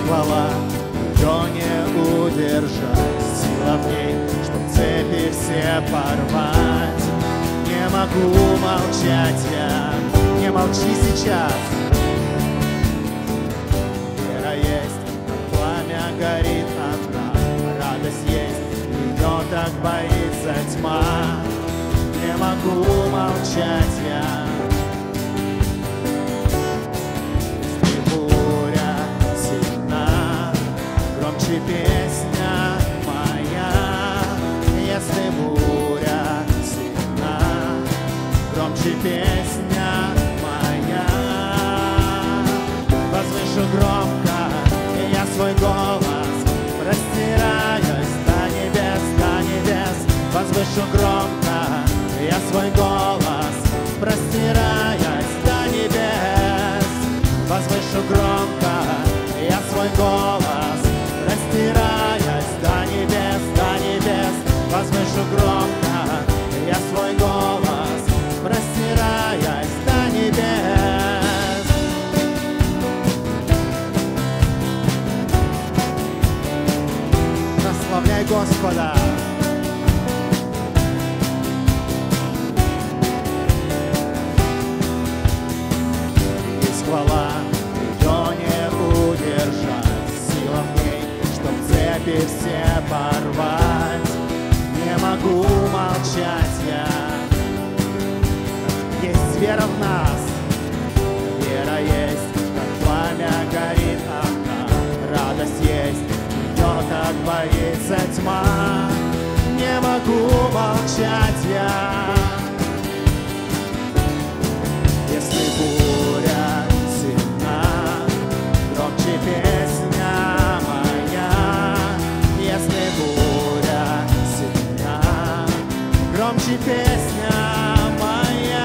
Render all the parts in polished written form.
хвала, ее не удержать, сила в ней, чтоб цепи все порвать. Не могу молчать я, не молчи сейчас. Вера есть, как пламя горит одна, радость есть, ее так боится тьма. Не могу молчать я. Если буря сильна, громче песня моя. Если буря сильна, громче песня моя. Возвышу громко я свой голос, простираюсь до небес, до небес. Возвышу громко я свой голос, простираясь до небес. Возвышу громко я свой голос, простираясь до небес, до небес. Возвышу громко я свой голос, простираясь до небес. Прославляй Господа. Хвала, ее не удержать, сила в ней, чтоб цепи все порвать. Не могу молчать я. Есть вера в нас, вера есть, как пламя горит одна, радость есть, ее так боится тьма. Не могу молчать я. Если буря громче песня моя, если буря сильна, громче песня моя.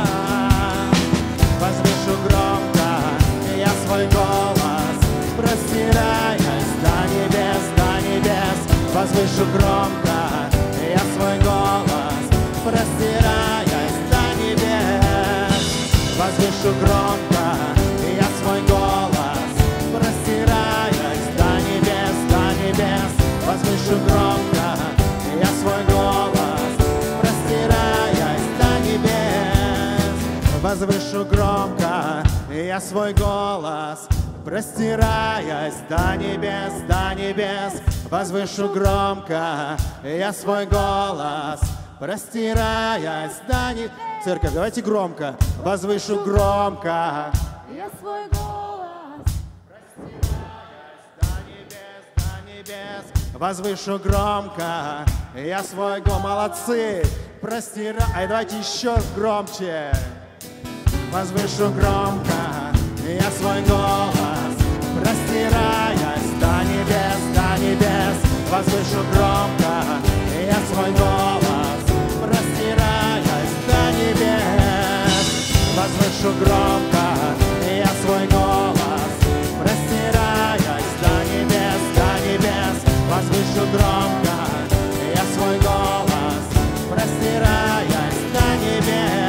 Возвышу громко я свой голос, простираясь до небес, до небес. Возвышу громко я свой голос, простираясь до небес. Возвышу громко я свой голос, простираясь до небес, до небес. Возвышу громко я свой голос, простираясь до небес. Возвышу громко я свой голос, простираясь до небес, до небес. Возвышу громко я свой голос, простираясь до небес. Церковь, давайте громко. Возвышу громко я свой голос, простираясь до небес, до небес. Возвышу громко я свой голос. Молодцы! Простирай. Давайте еще громче. Возвышу громко я свой голос, простираясь до небес, до небес. Возвышу громко я свой голос, простираясь до небес. Возвышу громко я свой голос, простираясь до небес, до небес. Возвышу громко я свой голос, простираясь до небес.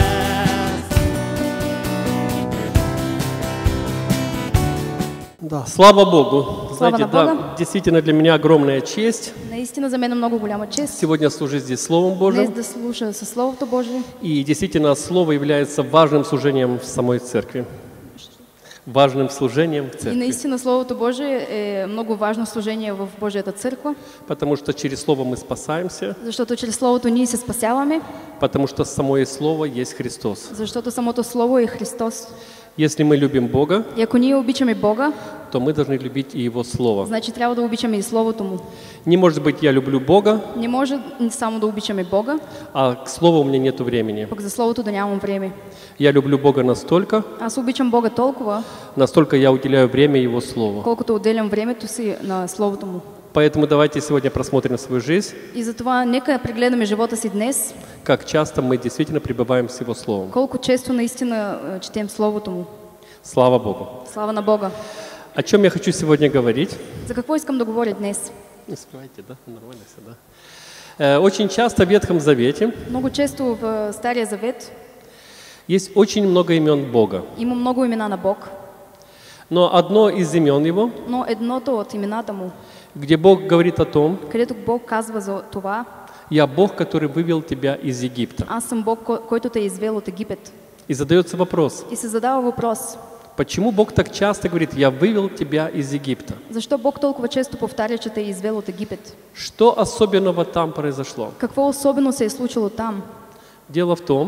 Да, слава Богу. Слава Знаете, на Бога. да, действительно для меня огромная честь Наистина за мен много голяма чест сегодня служить здесь Словом днес Божьим. да слуша със Словото Божие. И действительно, Слово является важным служением в самой церкви. Важным служением в И церкви. наистина Словото Божие е много важно служение в Божията църква, Потому что через Слово мы спасаемся, защото чрез Словото ние се спасяваме, потому что самое Слово есть Христос. защото самото Слово е Христос. Если мы любим Бога, И ако ние обичаме Бога, то мы должны любить и Его Слово. значи трябва да обичаме и Словото Му. Не может быть, я люблю Бога, Не може само да обичаме Бога, а к Слову у меня нет времени. пък за Словото да нямам време. Я люблю Бога настолько, Аз обичам Бога толкова, настолько я уделяю время Его Слову. колкото отделям времето си на Словото Му. Поэтому давайте сегодня просмотрим свою жизнь, И затова нека прегледаме живота си днес, как часто мы действительно пребываем с Его Словом. колко често наистина четем Словото Му. Слава Богу. Слава на Бога. О чем я хочу сегодня говорить? За какво искам да говоря днес? Не скрывайте, да? Нормально все, да? Очень часто в Ветхом Завете Много често в Стария Завет есть очень много имен Бога. има много имена на Бог, Но одно из имен его, Но едното от имената му, где Бог говорит о том, където Бог казва за това: «Я Бог, который вывел тебя из Египта». аз съм Бог, който те е извел от Египет. И задается вопрос, И се задава въпрос: почему Бог так часто говорит «Я вывел тебя из Египта»? защо Бог толкова често повтаря, че те е извел от Египет? Что особенного там произошло? Какво особено се е случило там? Дело в том,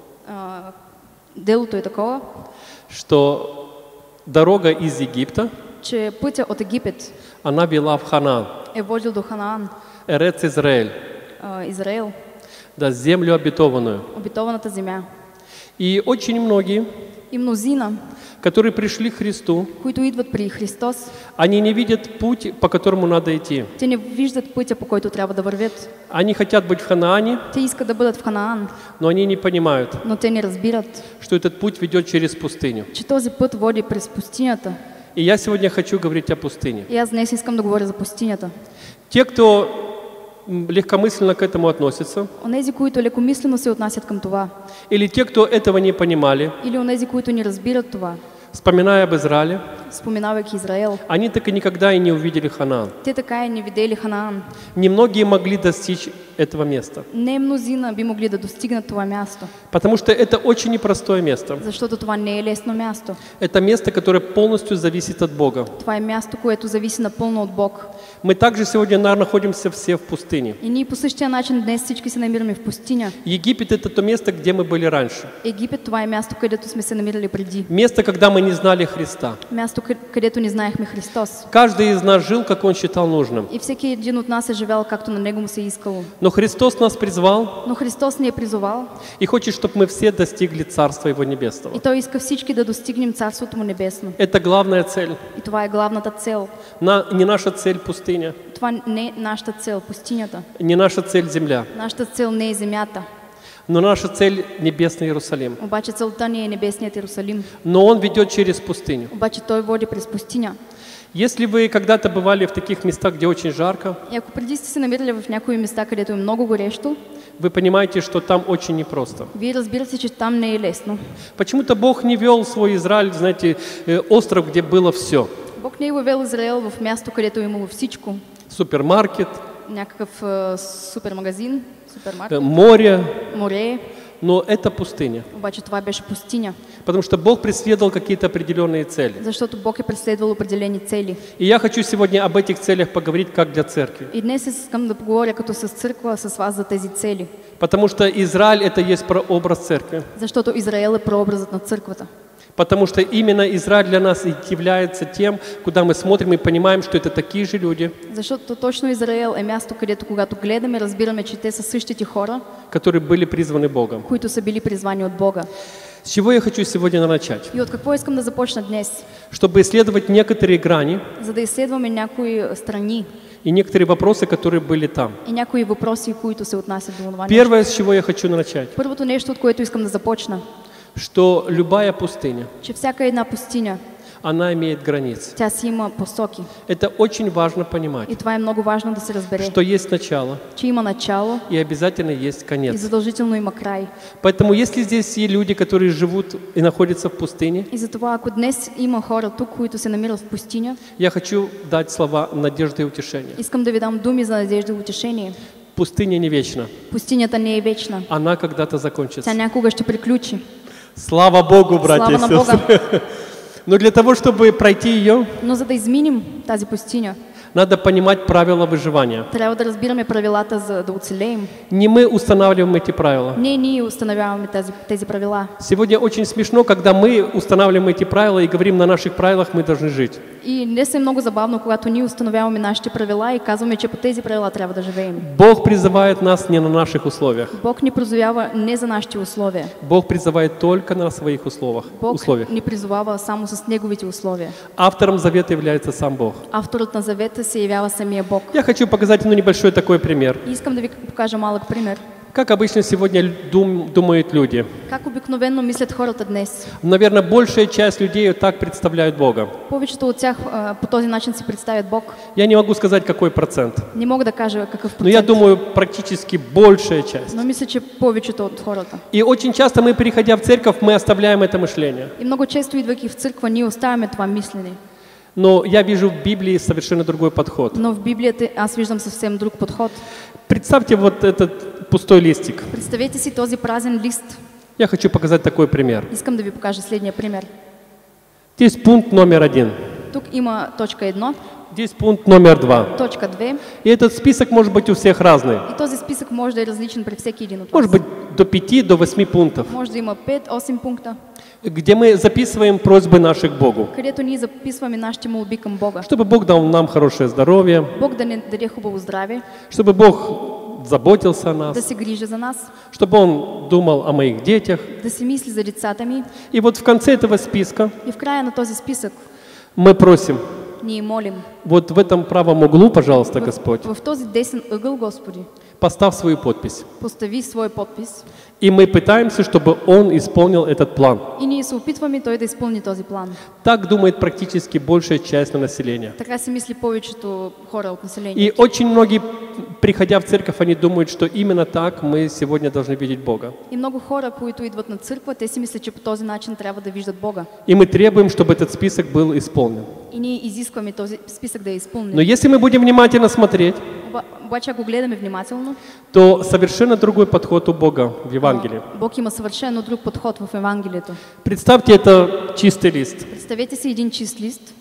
Делото е такова, что дорога из Египта, че пътя от Египет она вела в Ханаан, е водил до Ханаан, Эрец Израиль, Израел, да, землю обетованную. обетованата земя. И очень многие, И мнозина, которые пришли к Христу, които идват при Христос, они не видят путь, по которому надо идти. те не виждат пътя, по който трябва да вървят. Они хотят быть в Ханаане, Те искат да бъдат в Ханаан, но они не понимают, но те не разбират, что этот путь ведет через пустыню. че този път води през пустинята. И я сегодня хочу говорить о пустыне. И аз днес искам да говоря за пустинята. Те, кто легкомысленно к этому относятся, Онези, които лекомислено се отнасят към това, или те, кто этого не понимали, или онези, които не разбират това, вспоминая об Израиле, споменавайки Израел, они так и никогда и не увидели Ханаан. те така и не видели Ханаан. Немногие могли достичь этого места, Не мнозина би могли да достигнат това място, потому что это очень непростое место. защото това не е лесно място. Это место, которое полностью зависит от Бога. Това е място, което зависи напълно от Бог. Мы также сегодня, наверное, находимся все в пустыне. И ние по същия начин днес всички се намираме в пустиня. Египет – это то место, где мы были раньше. Египет, това е място, където сме се намирали преди. Место, когда мы не знали Христа. Място, където не знаехме Христос. Каждый из нас жил, как он считал нужным. И всеки един от нас е живел както на него му се е искало. Но Христос нас призвал Но Христос ни е призовал и хочет, чтобы мы все достигли Царства Его Небесного. и Той иска всички да достигнем Царството му небесно. Это главная цель. И това е главната цел. Не наша цель пустыня, Това не е нашата цел, пустинята. не наша цель земля, Нашата цел не е земята. но наша цель Небесный Иерусалим. Обаче целта ни е небесният Иерусалим. Но Он ведет через пустыню. Обаче Той води през пустиня. Если вы когда-то бывали в таких местах, где очень жарко, И ако преди сте се намирали в някои места, където е много горещо, вы понимаете, что там очень непросто. вие разбирате, че там не е лесно. Почему-то Бог не вел свой Израиль, знаете, остров, где было все. Бог не е въвел Израел в място, където е имало всичко. Супермаркет, Някакъв супермагазин, супермаркет, море, море. но это пустыня. Обаче това беше пустиня, Потому что Бог преследовал какие-то определенные цели. защото Бог е преследвал определени цели. И я хочу сегодня об этих целях поговорить как для церкви. И днес искам да поговоря като с църква с вас за тези цели. Потому что Израиль – это есть прообраз церкви. Защото Израел е прообразът на църквата. Потому что именно Израиль для нас является тем, куда мы смотрим и понимаем, что это такие же люди, Защото точно Израел е място, където когато гледаме, разбираме, че те са същите хора, которые были призваны Богом. които са били призвани от Бога. С чего я хочу сегодня начать? И от какво искам да започна днес? Чтобы исследовать некоторые грани За да изследваме някои страни и некоторые вопросы, которые были там. и някои въпроси, които се отнасят до това нещо. Первое, с чего я хочу начать, Първото нещо, от което искам да започна, что любая пустыня, че всяка една пустиня, она имеет границы. тя си има посоки. Это очень важно понимать, И това е много важно да се разбере, что есть начало че има начало и обязательно есть и конец. задължително има край. Поэтому если здесь есть люди, которые живут и находятся в пустыне, И затова, ако днес има хора тук, които се намират в пустиня, я хочу дать слова надежды и утешения. искам да ви дам думи за надежда и утешение. Пустыня не вечна, Пустинята не е вечна. она когда-то Тя закончится. някога ще приключи. Слава Богу, братья Слава и на сестры! Бога. Но для того, чтобы пройти ее, Но за да изминем тази пустиня, надо понимать правила выживания. трябва да разбираме правилата, за да оцелеем. Не мы устанавливаем эти правила. Не ние установяваме тези правила. Сегодня очень смешно, когда мы устанавливаем эти правила и говорим, на наших правилах мы должны жить. И днес е много забавно, когато ние установяваме нашите правила и казваме, че по тези правила трябва да живеем. Бог призывает нас не на наших условиях. Бог ни призовява не за нашите условия. Бог призывает только на своих Бог условиях. ни призовава само с неговите условия. Автором завета является сам Бог. Авторът на завета се явява самия Бог. Я хочу показать небольшой такой пример. И искам да ви покажа малък пример. Как обычно сегодня думают люди? Как обикновено мислят хората днес? Наверное, большая часть людей так представляют Бога. Повечето от тях по този начин си представят Бог. Я не могу сказать, какой процент. Не мога да кажа какъв Но я процент. думаю, практически большая часть. Но мисля, че повечето от хората. И очень часто мы, приходя в церковь, мы оставляем это мышление. И много често, идвайки в църква, ние оставяме това мислене. Но я вижу в Библии совершенно другой подход. Но в Библията аз виждам съвсем друг подход. Представьте вот этот пустой листик. Представете си този празен лист. Я хочу показать такой пример. Искам да ви покажа следния пример. Здесь пункт номер 1. Тук има точка 1, Здесь пункт номер 2. точка 2 И этот список может быть у всех разный. и този списък може да е различен при всеки един от вас. Может быть до 5, до 8 пунктов, Може да има 5-8 пункта, где мы записываем просьбы наши к Богу. където ние записваме нашите молби към Бога. Чтобы Бог дал нам хорошее здоровье, Бог да ни даде хубаво здраве, чтобы Бог заботился о да нас, се грижи за нас, чтобы Он думал о моих детях. да си мисли за децата ми. И вот в конце этого списка И в края на този списък мы просим, ние молим. вот в этом правом углу, пожалуйста, Господь, В този десен ъгъл, Господи, поставь свою подпись. постави свой подпис И мы пытаемся, чтобы Он исполнил этот план. и ние се опитваме той да изпълни този план. Так думает практически большая часть населения. Така си мисли повечето хора от населението. И очень многие, приходя в церковь, они думают, что именно так мы сегодня должны видеть Бога. И много хора, които идват на църква, те си мислят, че по този начин трябва да виждат Бога. И мы требуем, чтобы этот список был исполнен. И ние изискваме този списък да е изпълнен. Но если мы будем внимательно смотреть, Обаче, ако гледаме внимателно, то совершенно другой подход у Бога в Евангелии. Бог има съвършено друг подход в Евангелието. Представьте, это чистый лист. Представете си един чист лист.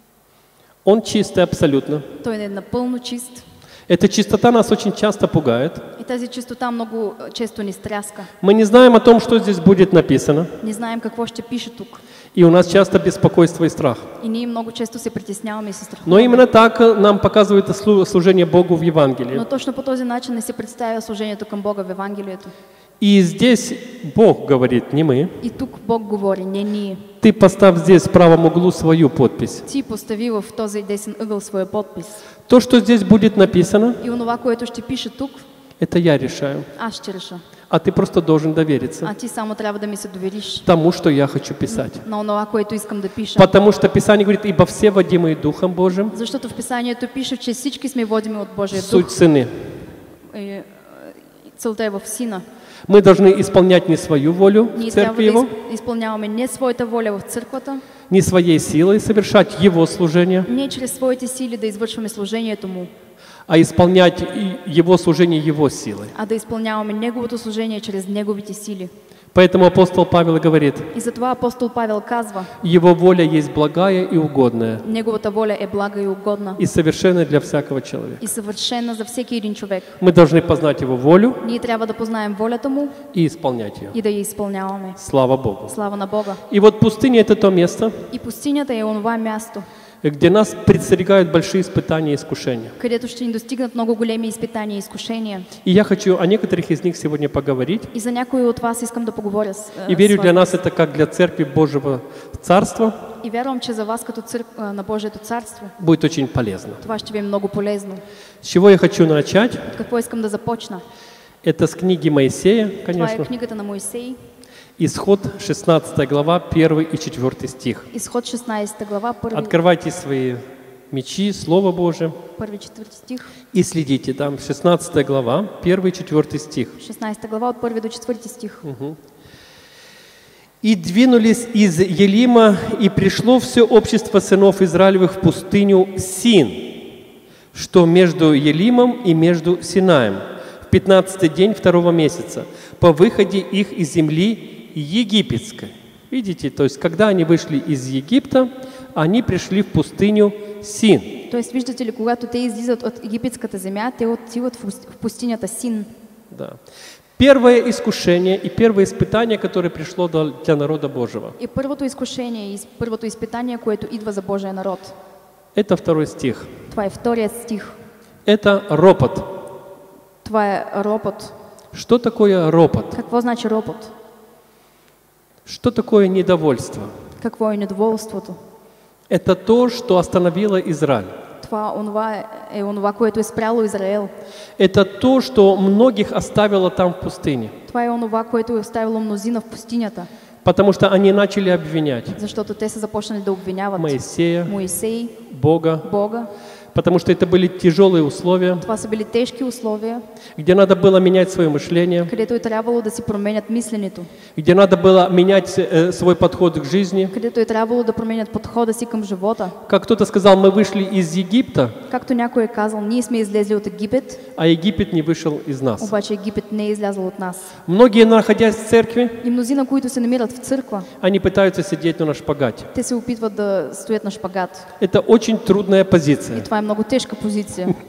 Он чистый абсолютно. Той е напълно чист. Эта чистота нас очень часто пугает. И тази чистота много често ни стряска. Мы не знаем о том, что здесь будет написано. Не знаем какво ще пише тук. И у нас часто беспокойство и страх. И ние много често се притесняваме и се Но страхуваме. именно так нам показывает служение Богу в Евангелии. Но точно по този начин не се представя служението към Бога в Евангелието. И здесь Бог говорит, не мы. И тук Бог говори, не ние. Ты поставь здесь в правом углу свою подпись. Ти постави в този десен ъгъл своя подпис. То, что здесь будет написано, И онова, което ще пише тук, это я решаю. аз ще реша. А ты просто должен довериться А ти само трябва да ми се довериш тому, что я хочу писать. на онова, което искам да пиша. Потому что Писание говорит, ибо все водимые Духом Божьим, Защото в Писанието пише, че всички сме водими от Божия суть дух. сыны. И целта е в Сина. Мы должны исполнять не свою волю в Ние трябва церкви да Его, изпълняваме не своята воля в църквата, не своей силой совершать Его служение, не чрез своите сили да извършваме служението Му, а исполнять Его служение Его силой. а да изпълняваме Неговото служение чрез Неговите сили. Поэтому апостол Павел говорит, И затова апостол Павел казва, Его воля есть благая и угодная, Неговата воля е блага и угодна и совершенная для всякого человека. и съвършена за всеки един човек. Мы должны познать Его волю Ние трябва да познаем волята Му и исполнять ее. и да я изпълняваме. Слава Богу. Слава на Бога. И вот пустыня – это то место, И пустинята е онова място, где нас предстерегают большие испытания и искушения. където ще ни достигнат много големи изпитания и изкушения. И я хочу о некоторых из них сегодня поговорить. И за някои от вас искам да поговоря И верю, с для вас. нас это как для Церкви Божьего Царства И вярвам, че за вас като църква на Божието царство будет очень полезно. това ще ви е много полезно. С чего я хочу начать? От какво искам да започна? Это с книги Моисея, Това е конечно. книгата на Моисей, Исход 16 глава, 1 и 4 стих. Изход 16 глава, Открывайте свои мечи, Слово Божие, първи 4 стих. и следите. Там 16 глава, 1 и 4 стих. 16 глава от 1 до 4 стих. «И двинулись из Елима, и пришло все общество сынов Израилевых в пустыню Син, что между Елимом и между Синаем, в 15-й день 2-го месяца, по выходе их из земли египетской». Видите, то есть, когда они вышли из Египта, они пришли в пустыню Син. Тоест, виждате ли, когато те излизат от египетската земя, те отиват в пустинята Син. Да. Первое искушение и первое испытание, которое пришло для народа Божьего. И първото изкушение и първото изпитание, което идва за Божия народ. Это 2 стих. Това е вторият стих. Это ропот. Това е ропот. Что такое ропот? Какво значи ропот? Что такое недовольство? Какво е недоволството? Это то, что остановило Израиль. Това е онова, което е спряло Израел. Это то, что многих оставило там в пустыне. Това е онова, което е оставило мнозина в пустинята. Потому что они начали обвинять Защото те са започнали да обвиняват Моисея, Моисей, Бога, Бога. потому что это были тяжелые условия, Това са били тежки условия, где надо было менять свое мышление, където е трябвало да си променят мисленето, где надо было менять свой подход к жизни. където е трябвало да променят подхода си към живота. Как кто-то сказал, мы вышли из Египта, Както някой е казал, ние сме излезли от Египет, а Египет не вышел из нас. обаче Египет не е излязъл от нас. Многие, находясь в церкви, И мнозина, които се намират в църква, они пытаются сидеть на шпагате. те се опитват да стоят на шпагат. Это очень трудная И позиция. това е много тежка позиция.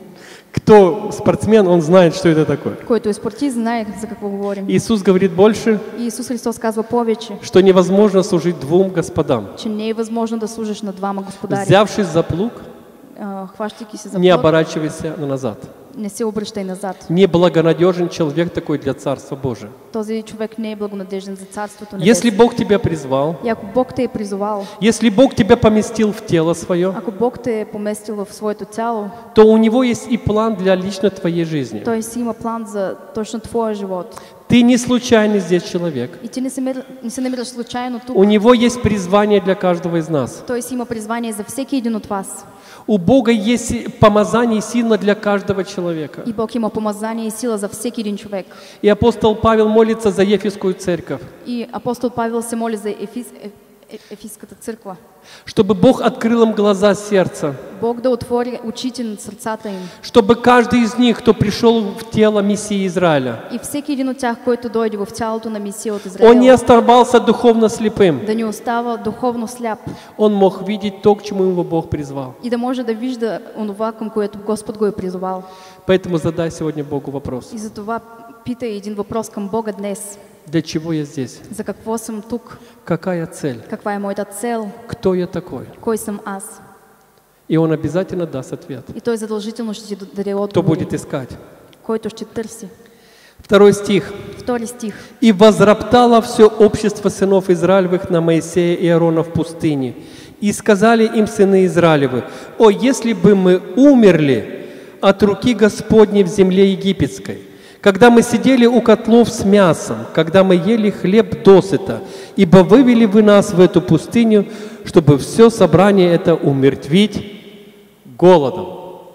Кто спортсмен, он знает, что это такое. Който е спортист, знае за какво говорим. Иисус говорит больше, И Исус Христос казва повече, что невозможно служить двум господам. че не е възможно да служиш на двама господари. Взявшись за плуг, Хващайки се за не плод, оборачивайся назад. не се обръщай назад. Неблагонадежен человек такой для Царства Божия. Този човек не е благонадежден за Царството Если небесно. Бог тебя призвал, И ако Бог те е призовал, если Бог тебя поместил в тело свое, ако Бог те е поместил в своето тяло, то у Него есть и план для лично твоей жизни. Той си има план за точно твоя живот. Ты не случайный здесь человек. И ти не се намираш случайно тук. У Него есть призвание для каждого из нас. Той си има призвание за всеки един от вас. У Бога есть помазание и сила для каждого человека. И Бог има помазание и сила за всеки един човек. И апостол Павел молится за Ефесскую церковь, И апостол Павел се моли за Ефиската църква. чтобы Бог открыл им глаза сердца, Бог да отвори очите на сърцата им. чтобы каждый из них, кто пришел в тело Мессии Израиля, И всеки един от тях, който дойде в тялото на Месия от он не Израел, оставался духовно слепым. да не остава духовно сляп Он мог видеть то, к чему его Бог призвал. и да може да вижда онова, към което Господ го е призовал. Поэтому задай сегодня Богу вопрос. И затова питай един въпрос към Бога днес. Для чего я здесь? За какво съм тук? Какая цель? Каква е моята цел? Кто я такой? Кой съм аз? И он обязательно даст ответ. И той задължително ще ти даде Кто отговор, будет искать? който ще търси. Второй стих. Втори стих. «И возроптало все общество сынов Израилевых на Моисея и Аарона в пустыне. И сказали им сыны Израилевы: о, если бы мы умерли от руки Господней в земле египетской, когда мы сидели у котлов с мясом, когда мы ели хлеб досыта, ибо вывели вы нас в эту пустыню, чтобы все собрание это умертвить голодом».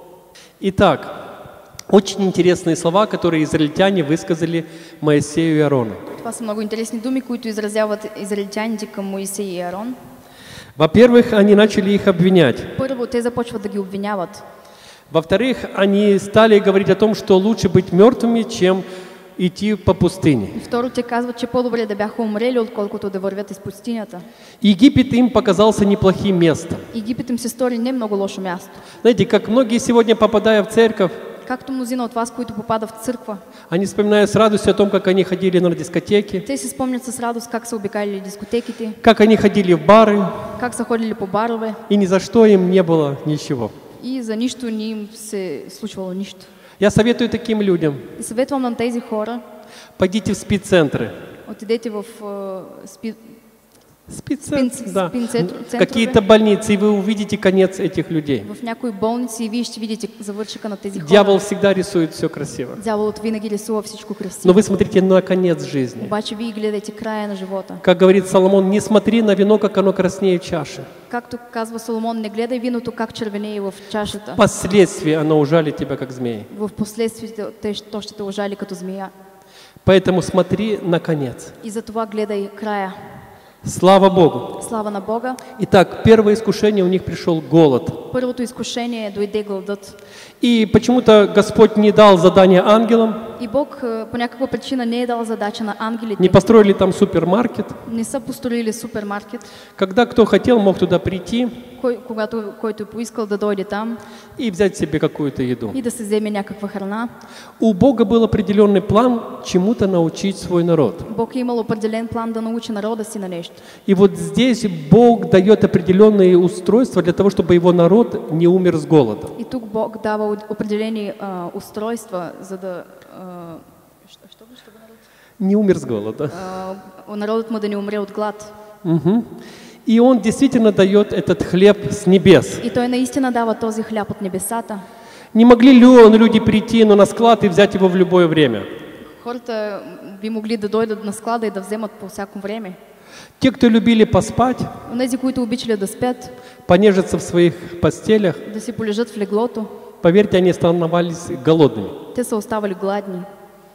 Итак, очень интересные слова, которые израильтяне высказали Моисею и Аарону. Това са много интересни думи, които изразяват израильтяните към Моисей и Арон. Во-первых, они начали их обвинять. Първо, те започват да ги обвиняват. Во-вторых, они стали говорить о том, что лучше быть мертвыми, чем идти по пустыне. И второ, те казват, че по-добре да бяха умрели, отколкото да вървят из пустинята. Египет им показался неплохим местом. Египет им се стори не много лошо място. Знаете, как многие сегодня, попадая в церковь, Както мнозина от вас, които попадат в църква, они вспоминают с радостью о том, как они ходили на дискотеки, те си спомнят с радост как са обикалили дискотеките, как они ходили в бары, как са ходили по барове и ни за что им не было ничего. и за нищо не им се случвало нищо. Я советую таким людям: И съветвам на тези хора, пойдите в спид-центры. отидете в Спид-центры, да. спин-центрове. Какие-то больницы, и вы увидите конец этих людей. в някои болници и вие ще видите завършика на тези хора. Дьявол всегда рисует все красиво. Дяволът винаги рисува всичко красиво. Но вы смотрите на конец жизни. Обаче вие гледайте края на живота. Как говорит Соломон, не смотри на вино, как оно краснее чаши. Както казва Соломон, не гледай виното как червенее в чашата. Впоследствии оно ужалит тебя, как змеи. В последствие то ще те ужали като змия. Поэтому смотри на конец. И затова гледай края. Слава Богу. Слава на Бога. Итак, первое искушение, у них пришел голод. Първото изкушение дойде гладът. И почему-то Господь не дал задание ангелам, И Бог по някаква причина не е дал задача на ангелите. не построили там супермаркет. Не са построили супермаркет. Когда кто хотел, мог туда прийти Който поискал да дойде там и взять себе какую-то еду. и да се вземе някаква храна. У Бога был определенный план чему-то научить свой народ. Бог е имал определен план да научи народа си на нещо. И вот здесь Бог дает определенные устройства для того, чтобы его народ не умер с голода. И тук Бог дава определени устройства, за да Не умер с голода. народът му да не умре от глад. Мгм. И Он действительно дает этот хлеб с небес. И той наистина дава този хляб от небесата. Не могли ли люди прийти на склад и взять его в любое время? Хората би могли да дойдат на склада и да вземат по всяко време. Те, кто любили поспать, Онези, които обичали да спят, понежиться в своих постелях, да си полежат в леглото, поверьте, они становились голодными. те са оставали гладни.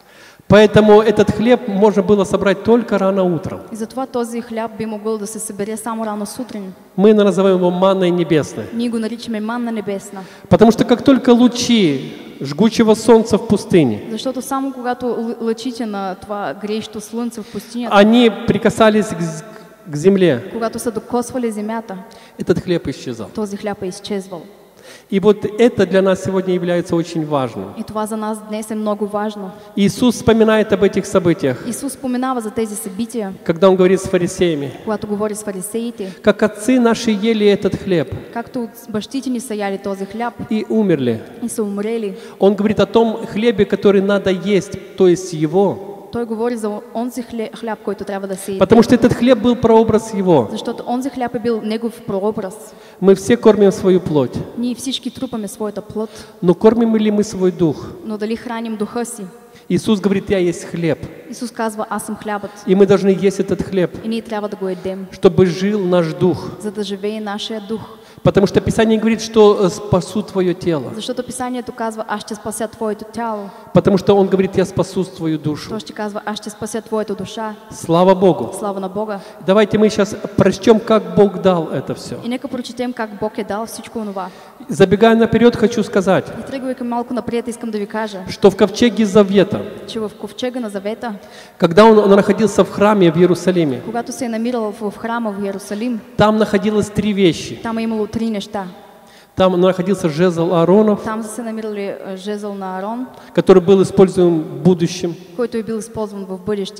Поэтому этот хлеб можно было собрать только рано утром. И затова този хляб би могъл да се събере само рано сутрин. Мы называем его манной небесной. Ние го наричаме манна небесна. Потому что как только лучи жгучего солнца в пустыне, Защото само когато лъчите на това греещо слънце в пустинята, они прикасались к земле, когато са докосвали земята, этот хлеб исчезал. този хляб е изчезвал. И вот это для нас сегодня является очень важным. И това за нас днес е много важно. Иисус вспоминает об этих событиях, Исус споменава за тези събития, когда Он говорит с фарисеями. когато говори с фарисеите, Как отцы наши ели этот хлеб както бащите ни са яли този хляб и умерли. и са умрели. Он говорит о том хлебе, который надо есть, то есть Его. Той говори за онзи хляб, който трябва да се яде. Потому что этот хлеб был прообраз Его. Защото онзи хляб е бил негов прообраз. Мы все кормим свою плоть. Ние всички трупаме своята плът, Но кормим ли мы свой дух? но дали храним духа си? Иисус говорит, я есть хлеб. Исус казва, аз съм хлябът. И мы должны есть этот хлеб, И ние трябва да го едем, чтобы жил наш дух. за да живее нашия дух. Потому что Писание говорит, что спасу твое тело. Защото Писанието казва, аз ще спася твоето тяло. Потому что Он говорит, я спасу твою душу. Той ще казва, аз ще спася твоята душа. Слава Богу. Слава на Бога. Давайте мы сейчас прочтем, как Бог дал это все. И нека прочетем как Бог е дал всичко онова. Забегая наперед, хочу сказать, И тръгвайки малко напред, искам да ви кажа, что в ковчеге Завета, че в ковчега на Завета, когда он находился в храме в Иерусалиме, когато се е намирал в храма в Иерусалим, там находилось 3 вещи. там е имало 3 неща. Там находился жезл Ааронов, Там са се намирали жезъл на Арон, который был использован в будущем. който е бил използван в бъдеще.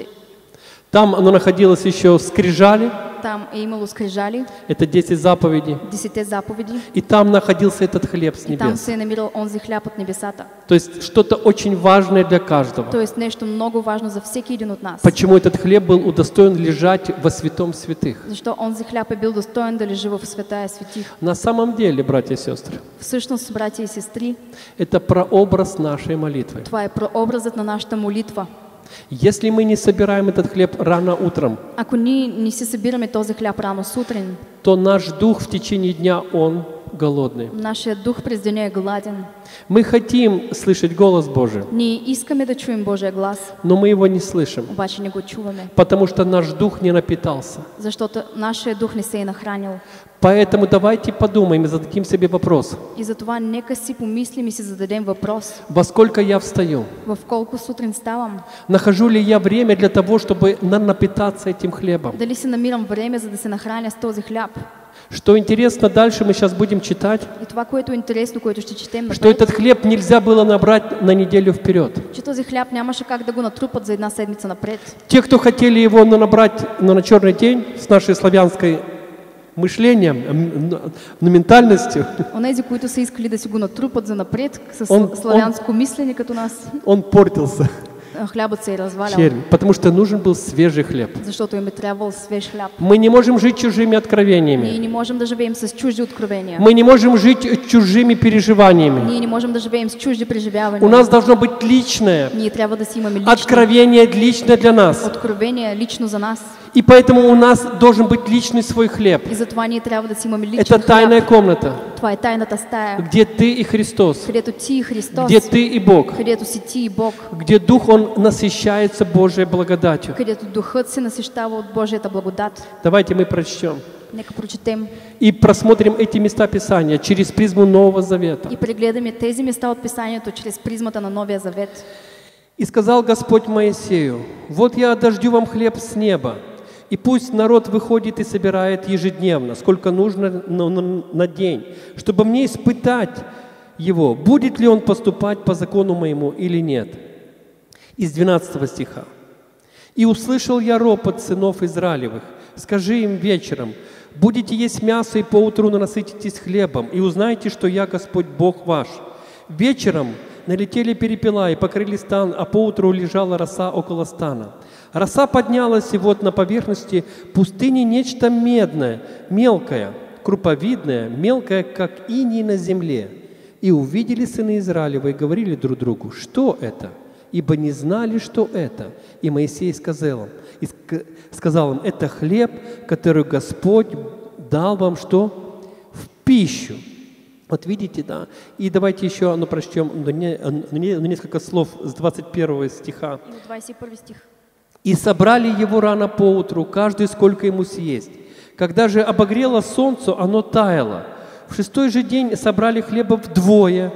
Там оно находилось еще скрижали, Там е имало скрижали, это 10 заповедей. 10 заповеди, И там находился этот хлеб с и там небес. се е намирал онзи хляб от небесата. То есть что-то очень важное для каждого. Тоест нещо много важно за всеки един от нас. Почему этот хлеб был удостоен лежать во святом святых? Защо онзи хляб е бил достоен да лежи в святая светих. На самом деле, братья и сестры, Всъщност, братя и сестри, это прообраз нашей молитвы. това е прообразът на нашата молитва. Если мы не собираем этот хлеб рано утром, Ако ние не си събираме този хляб рано сутрин, то наш дух в течение дня, он голодный. нашия дух през деня е гладен. Мы хотим слышать голос Божий, Ние искаме да чуем Божия глас, но мы его не слышим, обаче не го чуваме, потому что наш дух не напитался. защото нашия дух не се е нахранил. Поэтому давайте подумаем и зададим себе вопрос. И затова нека си помислим и си зададем въпрос. Во сколько я встаю? В колко сутрин ставам? Нахожу ли я время для того, чтобы напитаться этим хлебом? Дали си намирам време, за да се нахраня с този хляб? Что интересно, дальше мы сейчас будем читать, И това, което е интересно, което ще четем что напред, этот хлеб нельзя было набрать на неделю вперед. че този хляб нямаше как да го натрупат за една седмица напред. Те, кто хотели его набрать на черный день с нашей славянской мышлением, ментальностью, Онези, които са искали да си го натрупат за напред, с Он- славянско мислене като нас, он портился, хлябът се е развалял, червь, потому что нужен был свежий хлеб. защото им е трябвал свеж хляб. Мы не можем жить чужими Ние откровениями. не можем да живеем с чужди откровения. Мы не можем жить чужими переживаниями. Ние не можем да живеем с чужди У преживявания. нас должно быть личное, Ние трябва да си имаме лично откровение лично для нас. откровение лично за нас. И поэтому у нас должен быть личный свой хлеб. И затова ние трябва да си имаме личен Это тайная хляб. комната, Това е тайната стая, где ты и Христос, където ти и Христос, где ты и Бог, където си ти и Бог, где Дух, Он насыщается Божьей благодатью. където духът се насищава от Божията благодат. Давайте мы прочтем Нека прочетем и просмотрим эти места Писания через призму Нового Завета. и прегледаме тези места от Писанието чрез призмата на Новия Завет. «И сказал Господь Моисею, вот я одождю вам хлеб с неба, и пусть народ выходит и собирает ежедневно, сколько нужно на день, чтобы мне испытать его, будет ли он поступать по закону моему или нет». Из 12 стиха. «И услышал я ропот сынов Израилевых, скажи им вечером, будете есть мясо и поутру насытитесь хлебом, и узнаете, что я Господь Бог ваш. Вечером Налетели перепела и покрыли стан, а поутру лежала роса около стана. Роса поднялась, и вот на поверхности пустыни нечто медное, мелкое, круповидное, мелкое, как иней на земле. И увидели сыны Израилевы и говорили друг другу: что это? Ибо не знали, что это. И Моисей сказал им: это хлеб, который Господь дал вам что? В пищу. Вот видите, да? И давайте еще прочтем несколько слов с 21 стиха. 21 стих. «И собрали его рано поутру, каждый сколько ему съесть. Когда же обогрело солнце, оно таяло. В 6-й же день собрали хлеба вдвое,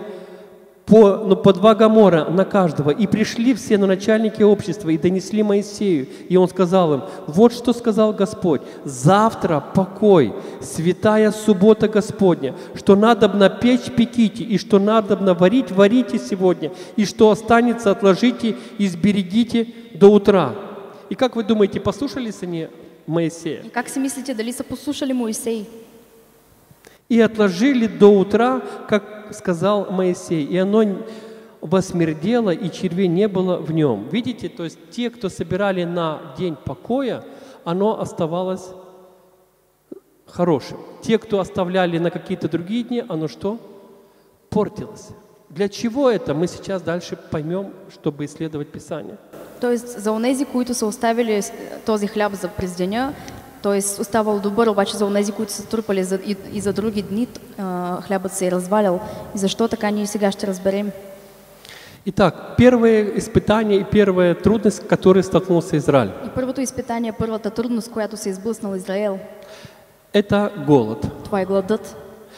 по 2 гамора на каждого. И пришли все на начальники общества и донесли Моисею. И он сказал им: вот что сказал Господь: завтра покой, святая суббота Господня, что надобно печь, пеките, и что надобно варить, варите сегодня, и что останется, отложите и сберегите до утра». И как вы думаете, послушались они Моисея? И как си мислите, дали са послушали Моисей? И отложили до утра, как сказал Моисей, и оно восмердело, и червей не было в нем. Видите, то есть те, кто собирали на день покоя, оно оставалось хорошим. Те, кто оставляли на какие-то другие дни, оно что? Портилось. Для чего это? Мы сейчас дальше поймем, чтобы исследовать Писание. Тоест, за онези, които са оставили този хляб за през деня, тоест оставал добър, обаче за онези, които са трупали и за други дни, хлябът се е развалял. И защо така, ние сега ще разберем. Итак, первое испытание и первая трудность, с которой столкнулся Израиль. И първото изпитание, първата трудност, която се изблъснал Израел, это голод. това е гладът.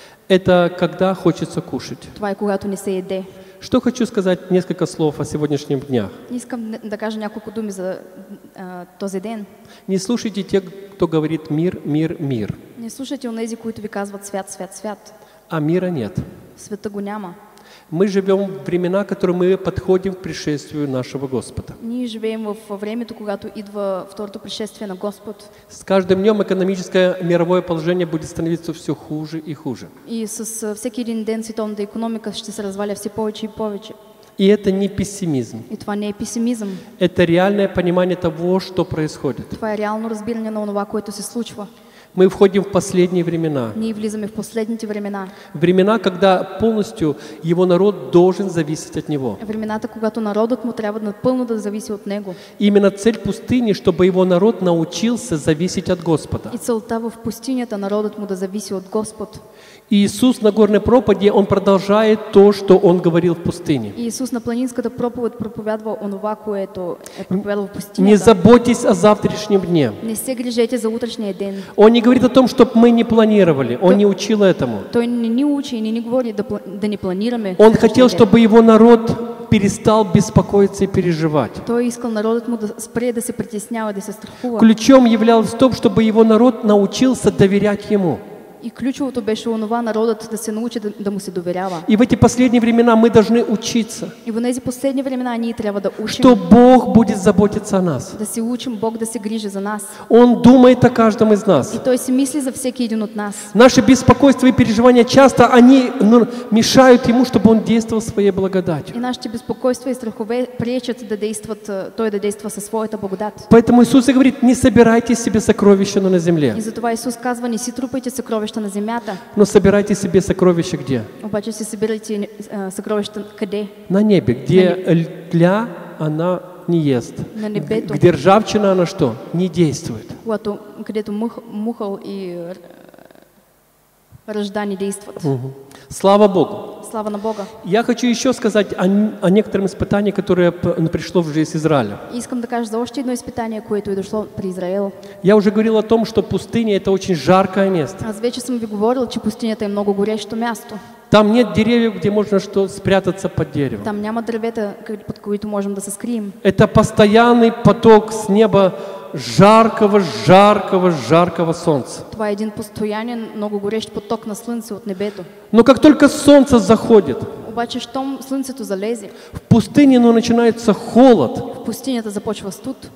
Это когда хочется кушать. Това е когато не се еде. Что хочу сказать, несколько слов о сегодняшних днях. Искам да кажа няколко думи за този ден. Не слушайте тех, кто говорит мир, мир, мир. Не слушайте онези, които ви казват свят, свят, свят. А мира нет. Света го няма. Мы живем в времена, в которые мы подходим к пришествию нашего Господа. Ние живеем в времето, когато идва второто пришествие на Господ. С каждым днем экономическое мировое положение будет становиться все хуже и хуже. И с всеки един ден световната икономика ще се разваля все повече и повече. И это не пессимизм. И това не е песимизъм. Это реальное понимание того, что происходит. Това е реално разбиране на онова, което се случва. Мы входим в последние времена. Ние влизаме в последните времена. Времена, когда полностью его народ должен зависеть от него. Времената, когато народът му трябва напълно да зависи от него. Именно цель пустыни, чтобы его народ научился зависеть от Господа. И целта в пустинята народът му да зависи от Господ. И Иисус на горной проповеди, Он продолжает то, что Он говорил в пустыне. И Исус на планинската проповед проповядва онова, което е проповядвал в пустинята. Не заботьтесь о завтрашнем дне. Не се грижете за утрешния ден. Он не говорит о том, чтобы мы не планировали. Он не учил этому. Той не ни учи и не ни говори да не планираме. Он хотел, чтобы его народ перестал беспокоиться и переживать. Той искал народът му да спре да се притеснява, да се страхува. Ключом являлось в том, чтобы его народ научился доверять Ему. И ключовото беше онова народът да се научи да му се доверява. И в эти последние времена мы должны учиться, И в тези последни времена ние трябва да учим. что Бог будет заботиться о нас. Да се учим Бог да се грижи за нас. Он думает о каждом из нас. И Той си мисли за всеки един от нас. Наши беспокойства и переживания часто они мешают Ему, чтобы Он действовал своей благодатью. И нашите безпокойства и страхове пречат да действат, Той да действа със своята благодат. Поэтому Иисус и говорит: не собирайте себе сокровища на земле, И затова Исус казва: не си трупайте съкровища на земята, но собирайте себе сокровища где? обаче си събирайте съкровища къде? На небе, где тля она не ест, На небето, где ржавчина она что? Не действует. където мухъл и ръждани действат. Слава Богу! Слава на Бога! Я хочу еще сказать о некотором испытании, которое пришло в жизнь Израиля. Искам да кажа за още едно изпитание, което е дошло при Израел. Я уже говорил о том, что пустыня – это очень жаркое место. Аз вече съм ви говорил, че пустинята е много горещо място. Там нет деревьев, где можно спрятаться под деревом. Там няма дървета, под които можем да се скрием. Это постоянный поток с неба жаркого, жаркого, жаркого солнца. Това е един постоянен, много горещ поток на слънце от небето. Но как только солнце заходит, Обаче, щом слънцето залезе, в пустыне начинается холод. в пустинята започва студ.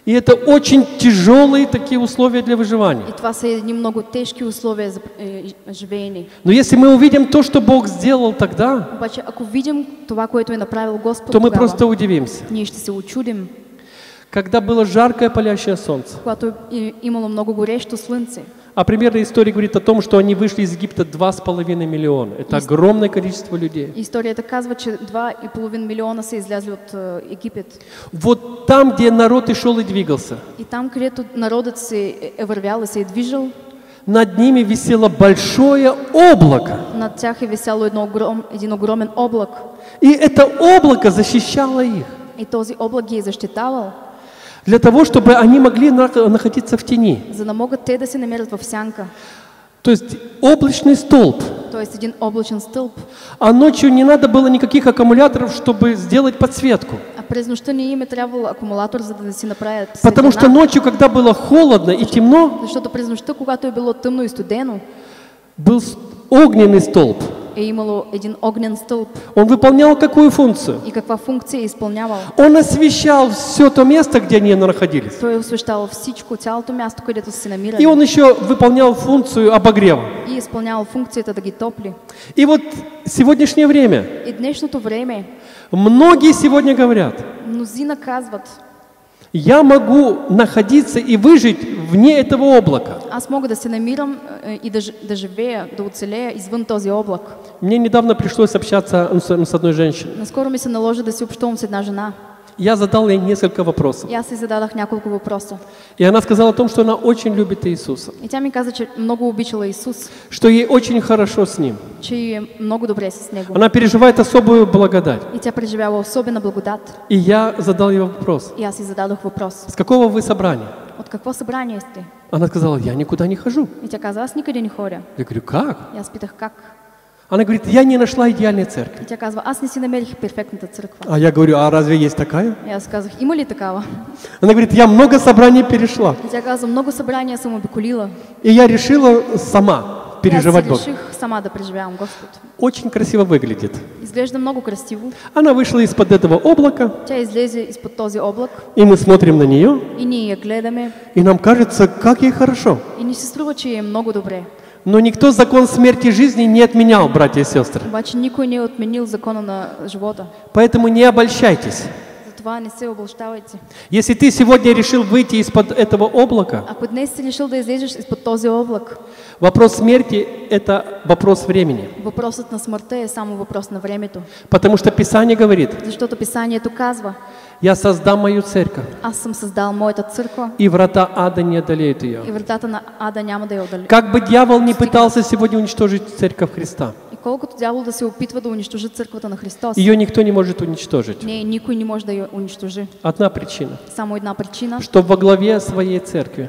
И это очень тяжелые такие условия для выживания. И това са едни много тежки условия за живеене. Но если мы увидим то, что Бог сделал тогда, Обаче, ако видим това, което е направил Господ то мы тогава, просто удивимся. ние ще се очудим. Когда было жаркое палящее солнце, Когато е имало много горещо слънце. а примерная история говорит о том, что они вышли из Египта 2,5 миллиона. Это огромное количество людей. Историята казва, че 2,5 милиона са излязли от Египет. Вот там, где народ и шел и двигался, И там, където народът се е вървял и се е движил, над ними висело большое облако. над тях е висяло един огромен облак. И это облако защищало их. И този облак ги е защитавал, Для того, чтобы они могли находиться в тени. за да могат те да се намерят в сянка. То есть облачный столб. Тоест един облачен стълб. А ночью не надо было никаких аккумуляторов, чтобы сделать подсветку. А през нощта не им е трябвало акумулатор, за да си направят Потому что светлина. ночью, когда было холодно и темно, Защото през нощта, когато е било тъмно и студено, был огненный столб. е имало един огнен стълб. Он выполнял какую функцию? И каква функция е изпълнявал? Он освещал все то место, где они находились. Той е освещавал всичко, цялото място, където са се И намирали. он еще выполнял функцию обогрева. И изпълнявал функцията да ги топли. И вот в сегодняшнее время И днешното време многие сегодня говорят: мнозина казват: я могу находиться и выжить вне этого облака. аз мога да се намирам и да живея, да оцелея извън този облак. Мне недавно пришлось общаться с одной женщиной. Наскоро ми се наложи да си общувам с една жена. Я задал ей несколько вопросов. И аз си зададах няколко въпроса. И она сказала о том, что она очень любит Иисуса, И тя ми каза, че много обичала Исус, что ей очень хорошо с Ним. че й е много добре с Него. Она переживает особую благодать. И тя преживява особена благодат. И я задал ей вопрос: И аз си зададох въпрос: с какого вы собрания? от какво събрание сте? Она сказала: я никуда не хожу. И тя каза: аз никъде не ходя. Я говорю: как? И аз питах: как? Она говорит: я не нашла идеальной церкви. И тя казва: аз не си намерих перфектната църква. А я говорю: а разве есть такая? И аз казах: има ли такава? Она говорит: я много собраний перешла. И тя каза: много събрания съм обиколила. И я решила сама переживать И Бога. аз си реших сама да преживявам Господ. Очень красиво выглядит. Изглежда много красиво. Она вышла из-под этого облака, Тя излезе изпод този облак и мы смотрим на нее, и ние я гледаме и нам кажется, как ей хорошо. и ни се струва, че е много добре. Но никто закон смерти и жизни не отменял, братья и сестры. Обаче никой не е отменил закона на живота. Поэтому не обольщайтесь. Затова не се обълщавайте. Если ты сегодня решил выйти из-под этого облака, Ако днес си решил да излезеш изпод този облак, вопрос смерти – это вопрос времени. въпросът на смъртта е само въпрос на времето. Потому что Писание говорит: Защото Писанието казва: я создам мою церковь, аз съм създал моята църква и врата ада не одолеют ее. и вратата на ада няма да я одолее. Как бы дьявол не пытался сегодня уничтожить церковь Христа, И колкото дявол да се опитва да унищожи църквата на Христос, ее никто не может уничтожить. никой не може да я унищожи. Одна причина, Само една причина, что во главе своей церкви,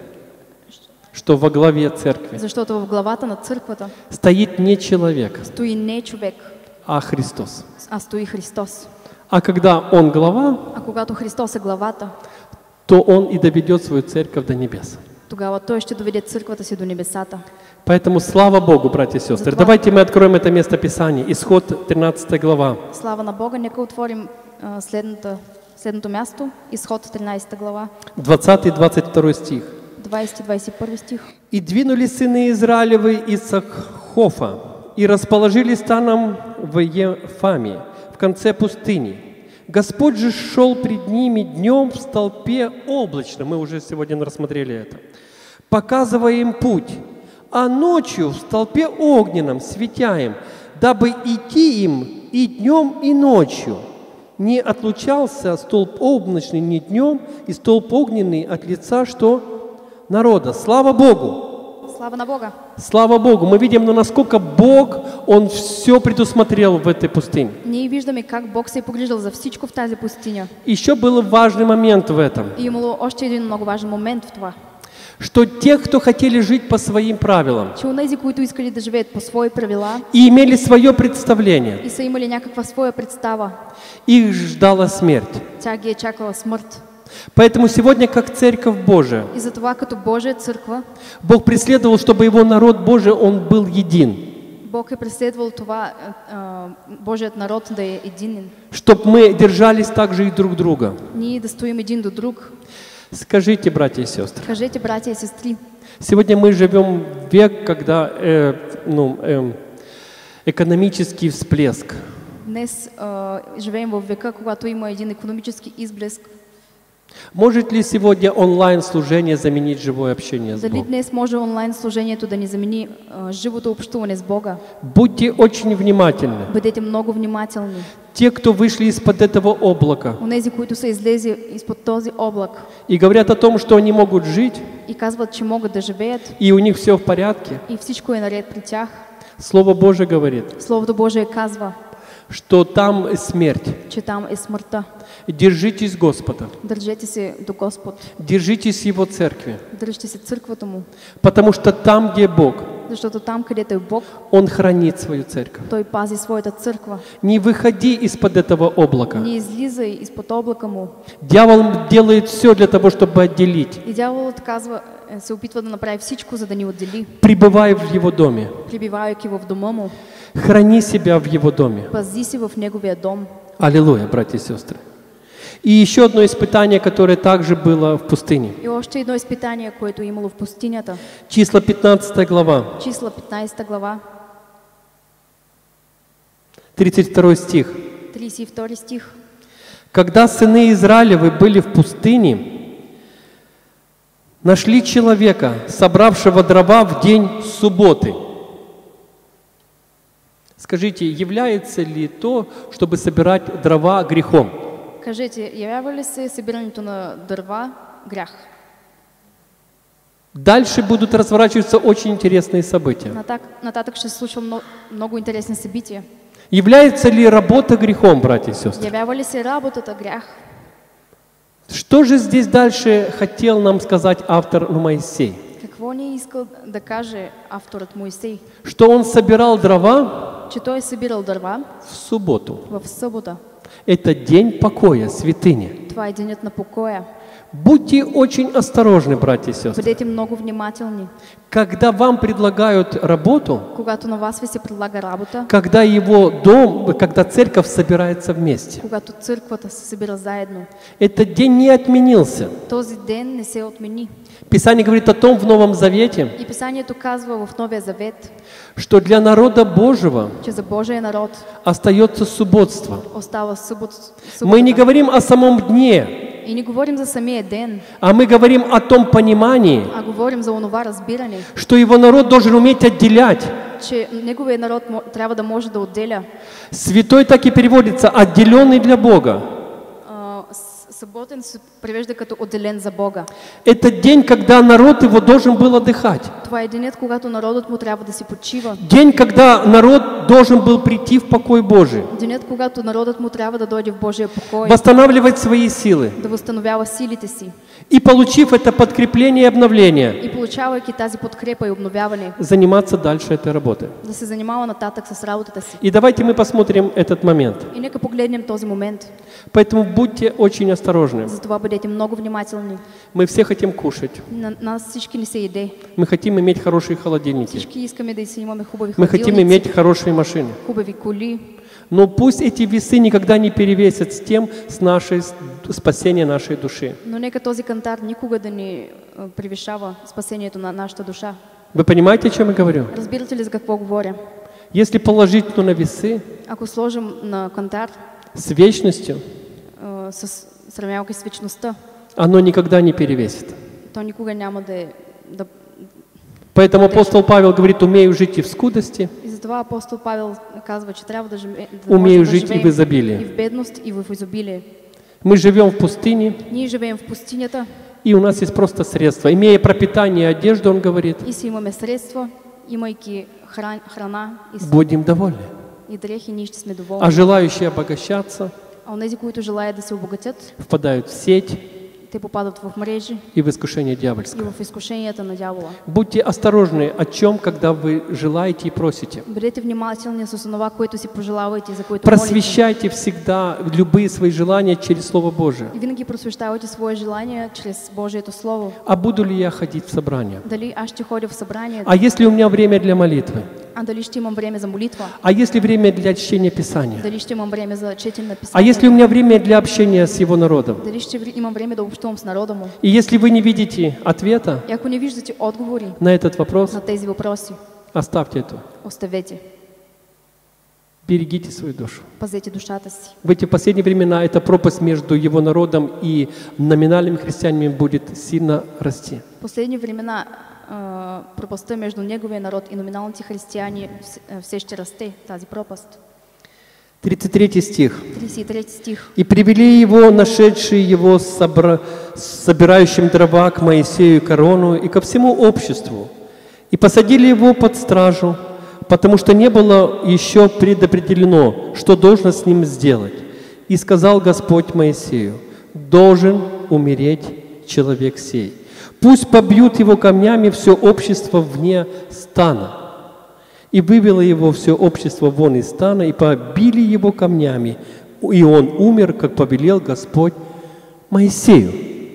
защото в главата на църквата стоит не человек, стои не човек, а Христос. а стои Христос. А когда Он глава, А когато Христос е главата, то Он и доведет свою церковь до небес. тогава Той ще доведе църквата си до небесата. Поэтому слава Богу, братья и сестры. Давайте мы откроем это место Писания. Исход 13 глава. Слава на Бога, нека отворим следното място, Изход 13 глава, 20 и 22 стих. 20-21 стих. «И двинулись сыны Израилевы из Сахофа, и расположились станом в Ефаме, в конце пустыни. Господь же шел пред ними днем в столпе облачном». Мы уже сегодня рассмотрели это. «Показывая им путь, а ночью в столпе огненном светя им, дабы идти им и днем, и ночью. Не отлучался столб облачный ни днем, и столб огненный от лица, что народа». Слава Богу! Слава на Бога! Слава Богу! Мы видим, насколько Бог, Он все предусмотрел в этой пустыне. Ние виждаме как Бог се е погрижал за всичко в тази пустиня. Еще был важный момент в этом, И имало още един много важен момент в това. что те, кто хотели жить по своим правилам Че онези, които искали да живеят по свои правила и имели свое представление, и са имали някаква своя представа, их ждала смерть. тя ги е чакала смърт. Поэтому сегодня, как Церковь Божия, И затова като Божия църква, Бог преследовал, чтобы Его народ Божий, он был един. Бог е преследвал това Божият народ да е единен. Чтобы мы держались также и друг друга. Ние да стоим един до друг. Скажите, братья и сестры, Скажите, братья и сестры, сегодня мы живем в век, когда экономический всплеск. днес живеем в века, когато има един икономически изблеск. Может ли сегодня онлайн-служение заменить живое общение с Дали Богом? днес може онлайн служението да ни замени живото общуване с Бога? Будьте очень внимательны. Бъдете много внимателни. Те, кто вышли из-под этого облака Онези, които са излезли изпод този облак и говорят о том, что они могут жить, и казват, че могат да живеят и у них все в порядке, и всичко е наред при тях, Слово Божие говорит, Словото Божие казва, что там смерть. че там е смъртта. Держитесь Господа, Държете се до Господ, держитесь Его церкви, дръжте се църквата Му, потому что там, где Бог, защото там, където е Бог, Он хранит свою церковь. Той пази своята църква. Не выходи из-под этого облака. Не излизай изпод облака Му. Дьявол делает все для того, чтобы отделить. И дяволът казва, се опитва да направи всичко, за да ни отдели, Пребывай в Его доме. прибивайки в дома Му. Храни себя в Его доме. Пази си в Неговия дом. Аллилуйя, братья и сестры. И еще одно испытание, которое также было в пустыне. И още едно изпитание, което е имало в пустинята. Числа 15 глава, Числа 15 глава, 32 стих. 32 стих. Когда сыны Израилевы были в пустыне, нашли человека, собравшего дрова в день субботы. Скажите, является ли то, чтобы собирать дрова, грехом? Кажете, явява ли се събирането на дърва грях? Дальше будут разворачиваться очень интересные события. Нататък ще се случва много интересни събития. Является ли работа грехом, братья и сестры? Явява ли се работата грях? Что же здесь дальше хотел нам сказать автор Моисей? Какво ни е искал да каже авторът Моисей? Что он собирал дрова Че той е събирал дърва в субботу. в събота. Это день покоя, святыня. Това е денят на покоя. Будьте очень осторожны, братья и сестры. Бъдете много внимателни. Когда вам предлагают работу, Когато на вас ви се предлага работа, когда его дом, когда церковь собирается вместе, когато църквата се събира заедно, этот день не отменился. този ден не се отмени. Писание говорит о том в Новом Завете, И Писанието казва в Новия Завет, что для народа Божьего че за Божия народ остается субботство. остава събота. Мы не говорим о самом дне, И не говорим за самия ден, а мы говорим о том понимании, а говорим за онова разбиране, что его народ должен уметь отделять. че неговия народ трябва да може да отделя. Святой так и переводится «отделенный для Бога». Съботен се превежда като отделен за Бога. Это день, когда народ его должен был отдыхать. Това е денят, когато народът му трябва да си почива. День, когда народ должен был прийти в покой Божий, Денят, когато народът му трябва да дойде в Божия покой, восстанавливать свои силы. да възстановява силите си. И, получив это подкрепление и обновление, И получавайки тази подкрепа и обновяване, заниматься дальше этой работой. да се занимава нататък с работата си. И давайте мы посмотрим этот момент. И нека погледнем този момент. Поэтому будьте очень осторожны. Затова бъдете много внимателни. Мы все хотим кушать. На нас всички не се еде. Мы хотим иметь хорошие холодильники. Всички искаме да си имаме хубави Мы хотим хладилници, иметь хорошие машины. хубави коли. Но пусть эти весы никогда не перевесят с тем, с нашей спасения нашей души. Но нека този кантар никога да не превишава спасението на нашата душа. Вы понимаете, о чем я говорю? Разбирате ли за какво говоря? Если положить то на весы Ако сложим на кантар с вечностью, с сравнявайки с вечността, оно никогда не перевесит. то никога няма да... Поэтому апостол Павел говорит, умею жить и в скудости, И затова апостол Павел казва, че трябва да умею можем да жить и в живеем изобилии. и в бедност, и в изобилие. Мы живем в пустыне, Ние живеем в пустинята и у нас есть просто средства. Имея пропитание и одежду, он говорит, и си имаме средства, имайки храна будем довольны. и дрехи, ние ще сме А доволни. желающие обогащаться А онези, които желаят да се обогатят, впадают в сеть те попадат в мрежи и в искушение и дьявольское. в изкушенията на дявола. Будьте осторожны, о чем, когда вы желаете и просите. Бъдете внимателни с онова, което си пожелавате, за което молите. Просвещайте всегда любые свои желания через Слово Божие. И винаги просвещавайте свои желания чрез Божието Слово. А буду ли я ходить в собрание? Дали аз ще ходя в събрание, А есть ли у меня время для молитвы? а дали ще имам време за молитва, А есть ли время для чтения Писания? дали ще имам време за четене на А Писанието, есть ли у меня время для общения с Его народом? дали ще имам време да общувам общувам с народа му. И если вы не видите ответа И ако не виждате отговори на этот вопрос, на тези въпроси, оставьте это. оставете. Берегите свою душу. Пазете душата си. В эти последние времена эта пропасть между его народом и номинальными христианами будет сильно расти. В последни времена пропастта между неговия народ и номиналните християни все ще расте, тази пропаст. 33 стих. 33 стих. «И привели его, нашедшие его собирающим дрова к Моисею к Аарону и ко всему обществу, и посадили его под стражу, потому что не было еще предопределено, что должно с ним сделать. И сказал Господь Моисею: должен умереть человек сей. Пусть побьют его камнями все общество вне стана». И вывело его все общество вон из стана, и побили его камнями, и он умер, как повелел Господь Моисею.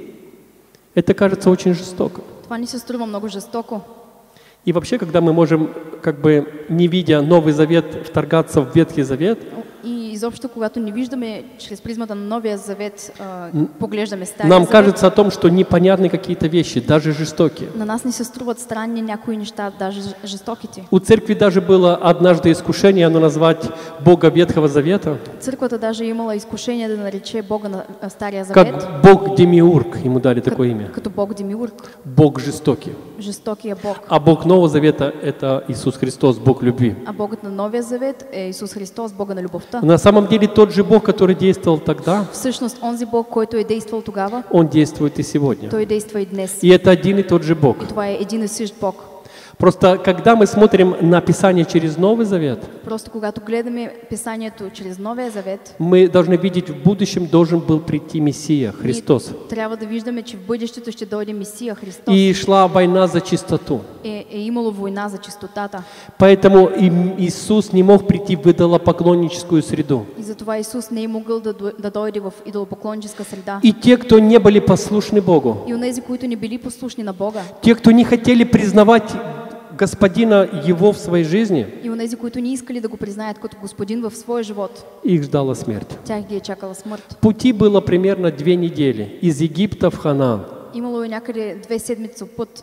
Это кажется очень жестоко. Това ни се струва много жестоко. И вообще, когда мы можем, как бы не видя Новый Завет, вторгаться в Ветхий Завет, И изобщо, когато не виждаме чрез призмата на Новия Завет, поглеждаме Стария нам Завет, кажется о том, что непонятны какие-то вещи, даже жестокие. на нас ни се струват странни някои неща, даже жестоките. У церкви даже было однажды искушение, оно назвать Бога Ветхого Завета, Църквата даже имала изкушение да нарече Бога на Стария Завет, как Бог Демиург, ему дали такое имя. като Бог Демиург, Бог жестокий. жестокия Бог. А Бог Нового Завета – это Иисус Христос, Бог любви. А Богът на Новия Завет е Исус Христос, Бога на любовта. На самом деле тот же Бог, который действовал тогда, Всъщност, онзи Бог, който е действал тогава, Он действует и сегодня. той действа и днес. И это один и тот же Бог. И това е един и същ Бог. Просто когда мы смотрим на Писание через Новый Завет, Просто когато гледаме Писанието чрез Новия Завет, мы должны видеть, в будущем должен был прийти Мессия, Христос. трябва да виждаме, че в бъдещето ще дойде Месия Христос. И шла война за чистоту. Е имало война за чистотата. Поэтому Иисус не мог прийти в идолопоклонническую среду. И затова Исус не е могъл да дойде в идолопоклонническа среда. И те, кто не были послушны Богу, И онези, които не били послушни на Бога, те, кто не хотели признавать Господина Его в своей жизни, и онези, които не искали да го признаят като Господин в своя живот, их ждала смерть. тях ги е чакала смърт. Пути было примерно 2 недели из Египта в Ханаан. Имало е някъде 2 седмици път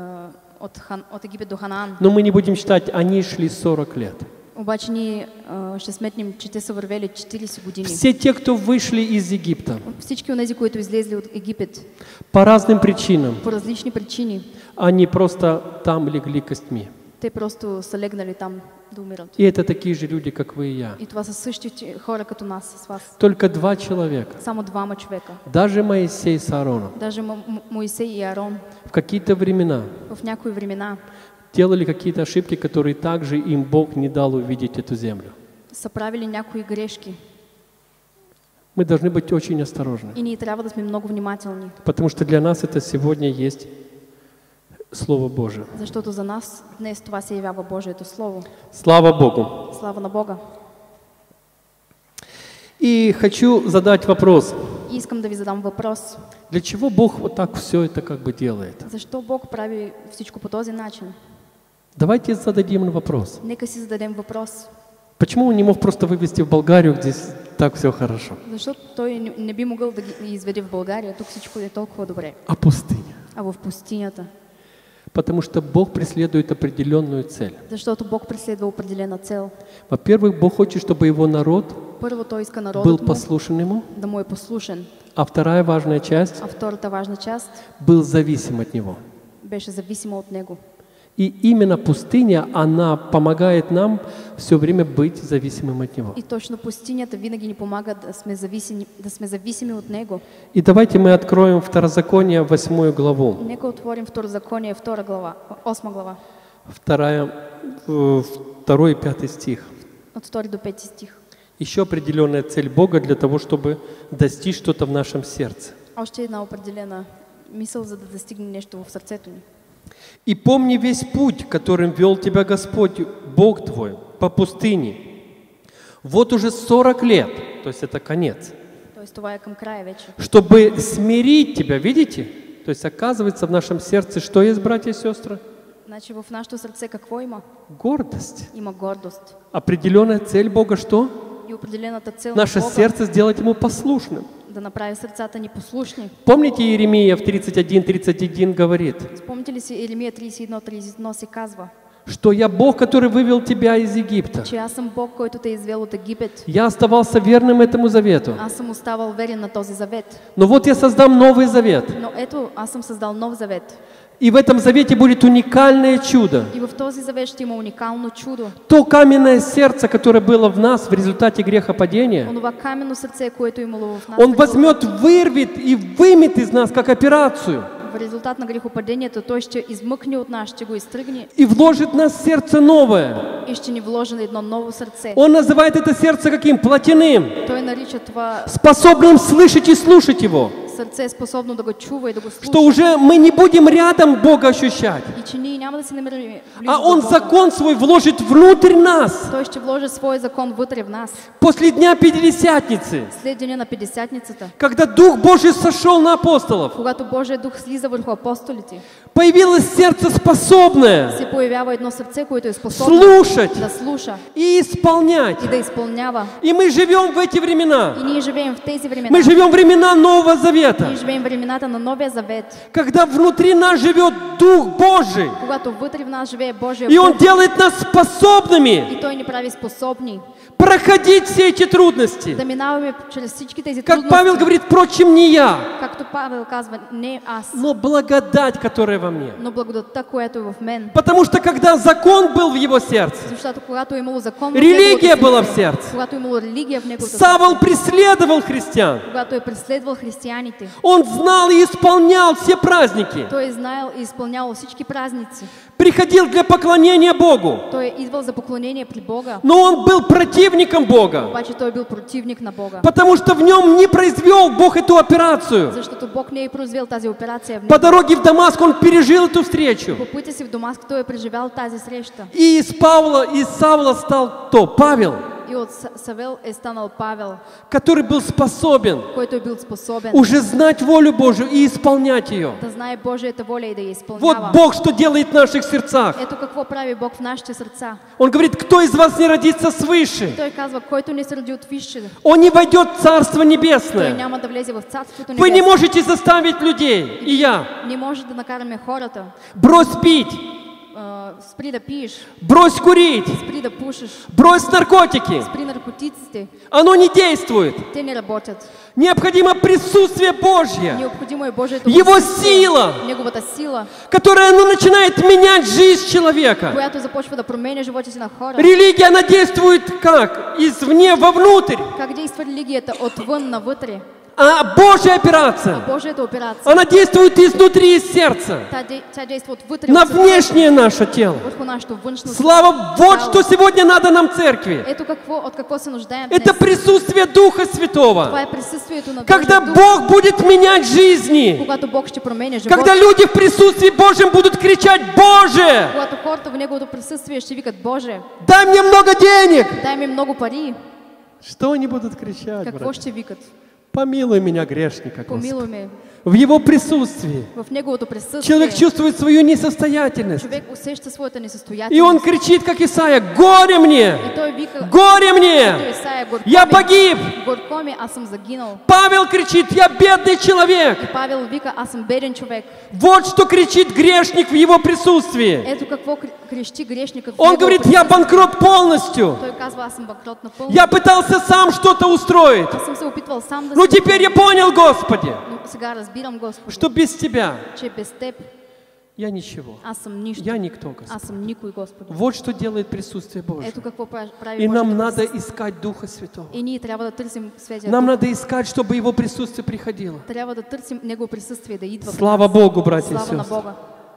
от Египет до Ханаан. Но мы не будем считать, они шли 40 лет. Обаче ние ще сметнем, че те са вървели 40 години. Все те, кто вышли из Египта, Всички онези, които излезли от Египет, по разным причинам, по различни причини, они просто там легли костьми. те просто са легнали там да умират. И это такие же люди, как вы и я. И това са същите хора като нас с вас. Только 2 человека, Само 2 човека. даже Моисей с Аароном, Даже Моисей и Аарон в какие-то времена в някои времена делали какие-то ошибки, которые также им Бог не дал увидеть эту землю. са правили някои грешки. Мы должны быть очень осторожны, И ние трябва да сме много внимателни, потому что для нас это сегодня есть Слово Божие. защото за нас днес това се явява Божието Слово. Слава Богу! Слава на Бога! И хочу задать вопрос. И искам да ви задам въпрос. Для чего Бог вот так все это как бы делает? Защо Бог прави всичко по този начин? Давайте зададим вопрос. Нека си зададем въпрос. Почему он не мог просто вывести в Болгарию, где так все хорошо? Защото той не би могъл да ги изведе в България, тук всичко е толкова добре. А пустыня? А в пустинята? Потому что Бог преследует определенную цель. Защото Бог преследва определена цел. Во-первых, Бог хочет, чтобы его народ Първо той иска был народът му послушен ему, да му е послушен. а вторая важная часть А втората важна част был зависим от него. беше зависима от него. И именно пустыня, она помогает нам все время быть зависимым от него. И точно пустинята винаги ни помага да сме зависими от него. И давайте мы откроем Второзаконие, 8 главу. Нека отворим Второзаконие, 8 глава, 2 и 5 стих. от 2 до 5 стих. Еще определенная цель Бога для того, чтобы достичь что-то в нашем сердце. Още една определена мисъл, за да достигне нещо в сърцето ни. «И помни весь путь, которым вел тебя Господь, Бог твой, по пустыне. Вот уже 40 лет, то есть это конец, Тоест това е към края вече. чтобы смирить тебя». Видите? То есть оказывается в нашем сердце, что есть, братья и сестры? Значи в нашето сърце какво има? Гордость. Има гордост. Определенная цель Бога что? И определената цел Наше на Бога сердце сделать Ему послушным. да направи сърцата ни послушни. Помните, Иеремия в 31:31 говорит, Спомните ли си Иеремия 31:31 се казва, что я Бог, который вывел тебя из Египта. че аз съм Бог, който те е извел от Египет. Я оставался верным этому завету. Аз съм оставал верен на този завет. Но вот я создам новый завет. Но ето, аз съм създал нов завет. И в этом завете будет уникальное чудо. И в този завет ще има уникално чудо. То каменное сердце, которое было в нас в результате грехопадения, Онова каменно сърце, което е имало в нас. Он возьмет, вырвет и вымет из нас, как операцию. В резултат на грехопадението той ще измъкне от нас, ще го изтръгне И вложит в нас сердце новое. и ще ни вложи на едно ново сърце. Он называет это сердце каким? Плотяным. Той нарича това Способным слышать и слушать Его. сърце способно да го чува и да го слуша. Что уже мы не будем рядом Бога ощущать. И че ние няма да се намираме близо А до Он Бога. закон свой вложит внутрь нас. Той ще вложи своя закон вътре в нас. После Дня Пятидесятницы, След деня на Пятидесятницата, когда Дух Божий сошел на апостолов, когато Божия дух слиза върху апостолите, появилось сердце способное се появява едно сърце, което е способно слушать да слуша и исполнять. и да изпълнява. И мы живем в эти времена. И ние живеем в тези времена. Мы живем времена Нового Завета, Ние живеем времената на Новия завет, когда внутри нас живет Дух Божий, когато вътре в нас живее Божия и Он дух делает нас способными и Той ни прави способни проходить все эти трудности. да минаваме чрез всички тези Как Павел трудности. говорит, впрочем, не я, Както Павел казва, не аз, но благодать, которая во мне. но благодатта, която е в мен. Потому что когда закон был в его сердце, Защото когато е имало закон в религия неговото была в сърце, сердце, когато е имало религия в неговото Савол сърце, преследовал христиан, когато е преследвал християните, он знал и исполнял все праздники, той е знаел и изпълнявал всички празници. приходил для поклонения Богу, Той е идвал за поклонение при Бога, но он был противником Бога, обаче той е бил противник на Бога. потому что в нем не произвел Бог эту операцию. Защото Бог не е произвел тази операция в По него. дороге в Дамаск он пережил эту встречу. По пътя си в Дамаск той е преживял тази среща. И из Савла стал кто? Павел, И от Савел е станал Павел, который был способен който е бил способен уже знать волю Божию и исполнять ее. да знае Божията воля и да я Вот изпълнява. Бог что делает в наших сердцах. Ето какво прави Бог в нашите сърца. Он говорит, кто из вас не родится свыше, Той казва, който не се роди от висше, он не войдет в Царство той Небесное. няма да влезе в Царството Вы не небесно. можете заставить людей, и я, Не може да накараме хората. брось пить, Спри да пиеш, брось курить, спри да пушиш, брось наркотики. спри наркотиците. Оно не действует. Те не работят. Необходимо присутствие Божье, Необходимо е Божието Его присъствие, сила, Неговата сила, которая начинает менять жизнь человека. която започва да променя животите на хора. Религия, она действует как? Извне вовнутрь. Как действа религията? Отвън навътре. А Божья операция, Божията операция, она действует изнутри, из сердца, тя действа отвътре, на от сърцето, внешнее наше тело. върху нашето външно. Слава, вот что сегодня надо нам церкви. Ето от какво се нуждаем Это днес. присутствие Духа Святого. Това е присъствието на Когда Божия дух, Бог будет менять жизни. когато Бог ще променя живота. Когда люди в присутствии Божьем будут кричать: Боже, Когато хората в Неговото присъствие ще викат: Боже, дай мне много денег. дай ми много пари. Что они будут кричать, Какво брат? ще викат? Помилуй меня, грешника, Господи. Помилуй ме. В Его присутствии В Неговото присъствие человек чувствует свою несостоятельность. човек усеща своята И несъстоятелност. он кричит, как Исаия: горе мне! И той вика: Горе Като мне! Исаия, горко Я ми, погиб! горко ми, аз съм загинал. Павел кричит: я бедный человек! И Павел вика: аз съм беден човек. Вот что кричит грешник в его присутствии. Ето какво крещи грешникът. в Он негово говорит: я присъствие. банкрот полностью. Той казва: аз съм банкрот напълно. Я пытался сам что-то устроить. Аз съм се опитвал сам да Но се теперь я понял, Господи, но сега разбирам, Господи, что без Тебя че без Теб я ничего. аз съм нищо. Я никто, Господи. Аз съм никой, Господи. Вот что делает присутствие Божье. Ето какво прави И нам Божието надо присъствие. искать Духа Святого. И ние трябва да търсим Светия Нам Дух. надо искать, чтобы Его присутствие приходило. Трябва да търсим Негово присъствие да идва. в Слава нас. Богу, братья и Слава на сестры. Бога.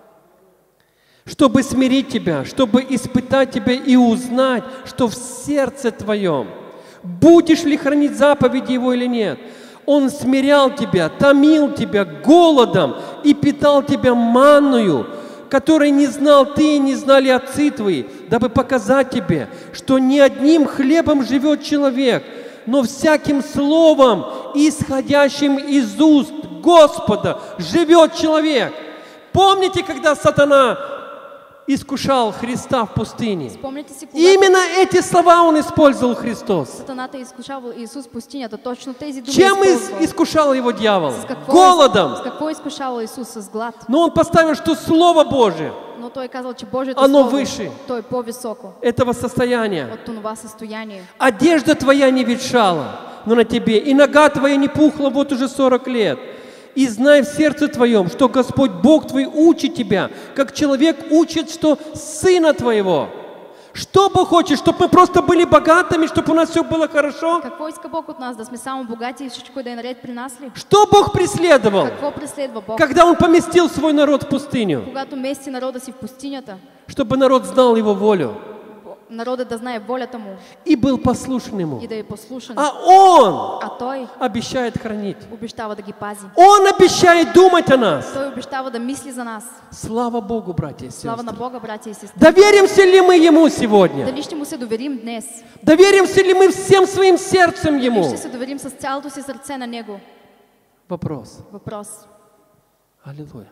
Чтобы смирить тебя, чтобы испытать тебя и узнать, что в сердце твоем, будешь ли хранить заповеди Его или нет. Он смирял тебя, томил тебя голодом и питал тебя манною, которой не знал ты и не знали отцы твои, дабы показать тебе, что не одним хлебом живет человек, но всяким словом, исходящим из уст Господа, живет человек. Помните, когда сатана искушал Христа в пустыне. Спомняте си, когато Именно эти слова он использовал Христос. Сатаната изкушавал Исус в пустинята, точно тези думи Чем използвал. искушал его дьявол? С Голодом. какво изкушавал Исус? С глад. Но он поставил, что Слово Божие Но той казал, че Божието Оно Слово, выше. то е по-високо этого состояния. от това състояние. Одежда твоя не ветшала, но на тебе, и нога твоя не пухла вот уже 40 лет. И знай в сердце твоем, что Господь Бог твой учит тебя, как человек учит, что сына твоего. Что Бог хочет, чтобы мы просто были богатыми, чтобы у нас все было хорошо? Какво иска Бог от нас? Да сме само богати и всичко да е наред при нас ли? Что Бог преследовал, Какво преследва Бог? когда Он поместил свой народ в пустыню? Когато мести народа си в пустинята, Чтобы народ знал Его волю народът да знае волята му и был послушен Ему. и да е послушен. А Он А той обещает хранить. обещава да ги пази. Он обещает думать о нас. Той обещава да мисли за нас. Слава Богу, братья и Слава на сестры. Бога, братя и сестри. Доверимся ли мы Ему сегодня? Дали ще му се доверим днес? Доверимся ли мы всем своим сердцем Дали Ему? ще се доверим с цялото си сърце на Него? Вопрос. Въпрос. Аллилуйя.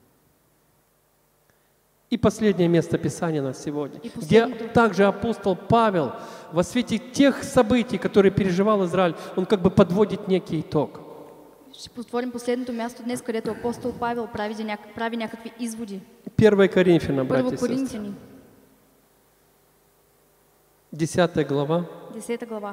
И последнее место Писания на сегодня, И где последнее. также апостол Павел во свете тех событий, которые переживал Израиль, он как бы подводит некий итог. Ще повторим последното място днес, където апостол Павел прави някакви изводи. 1 Коринфянам, братья Първо и сестры, Коринтияни, 10 глава, 10 глава,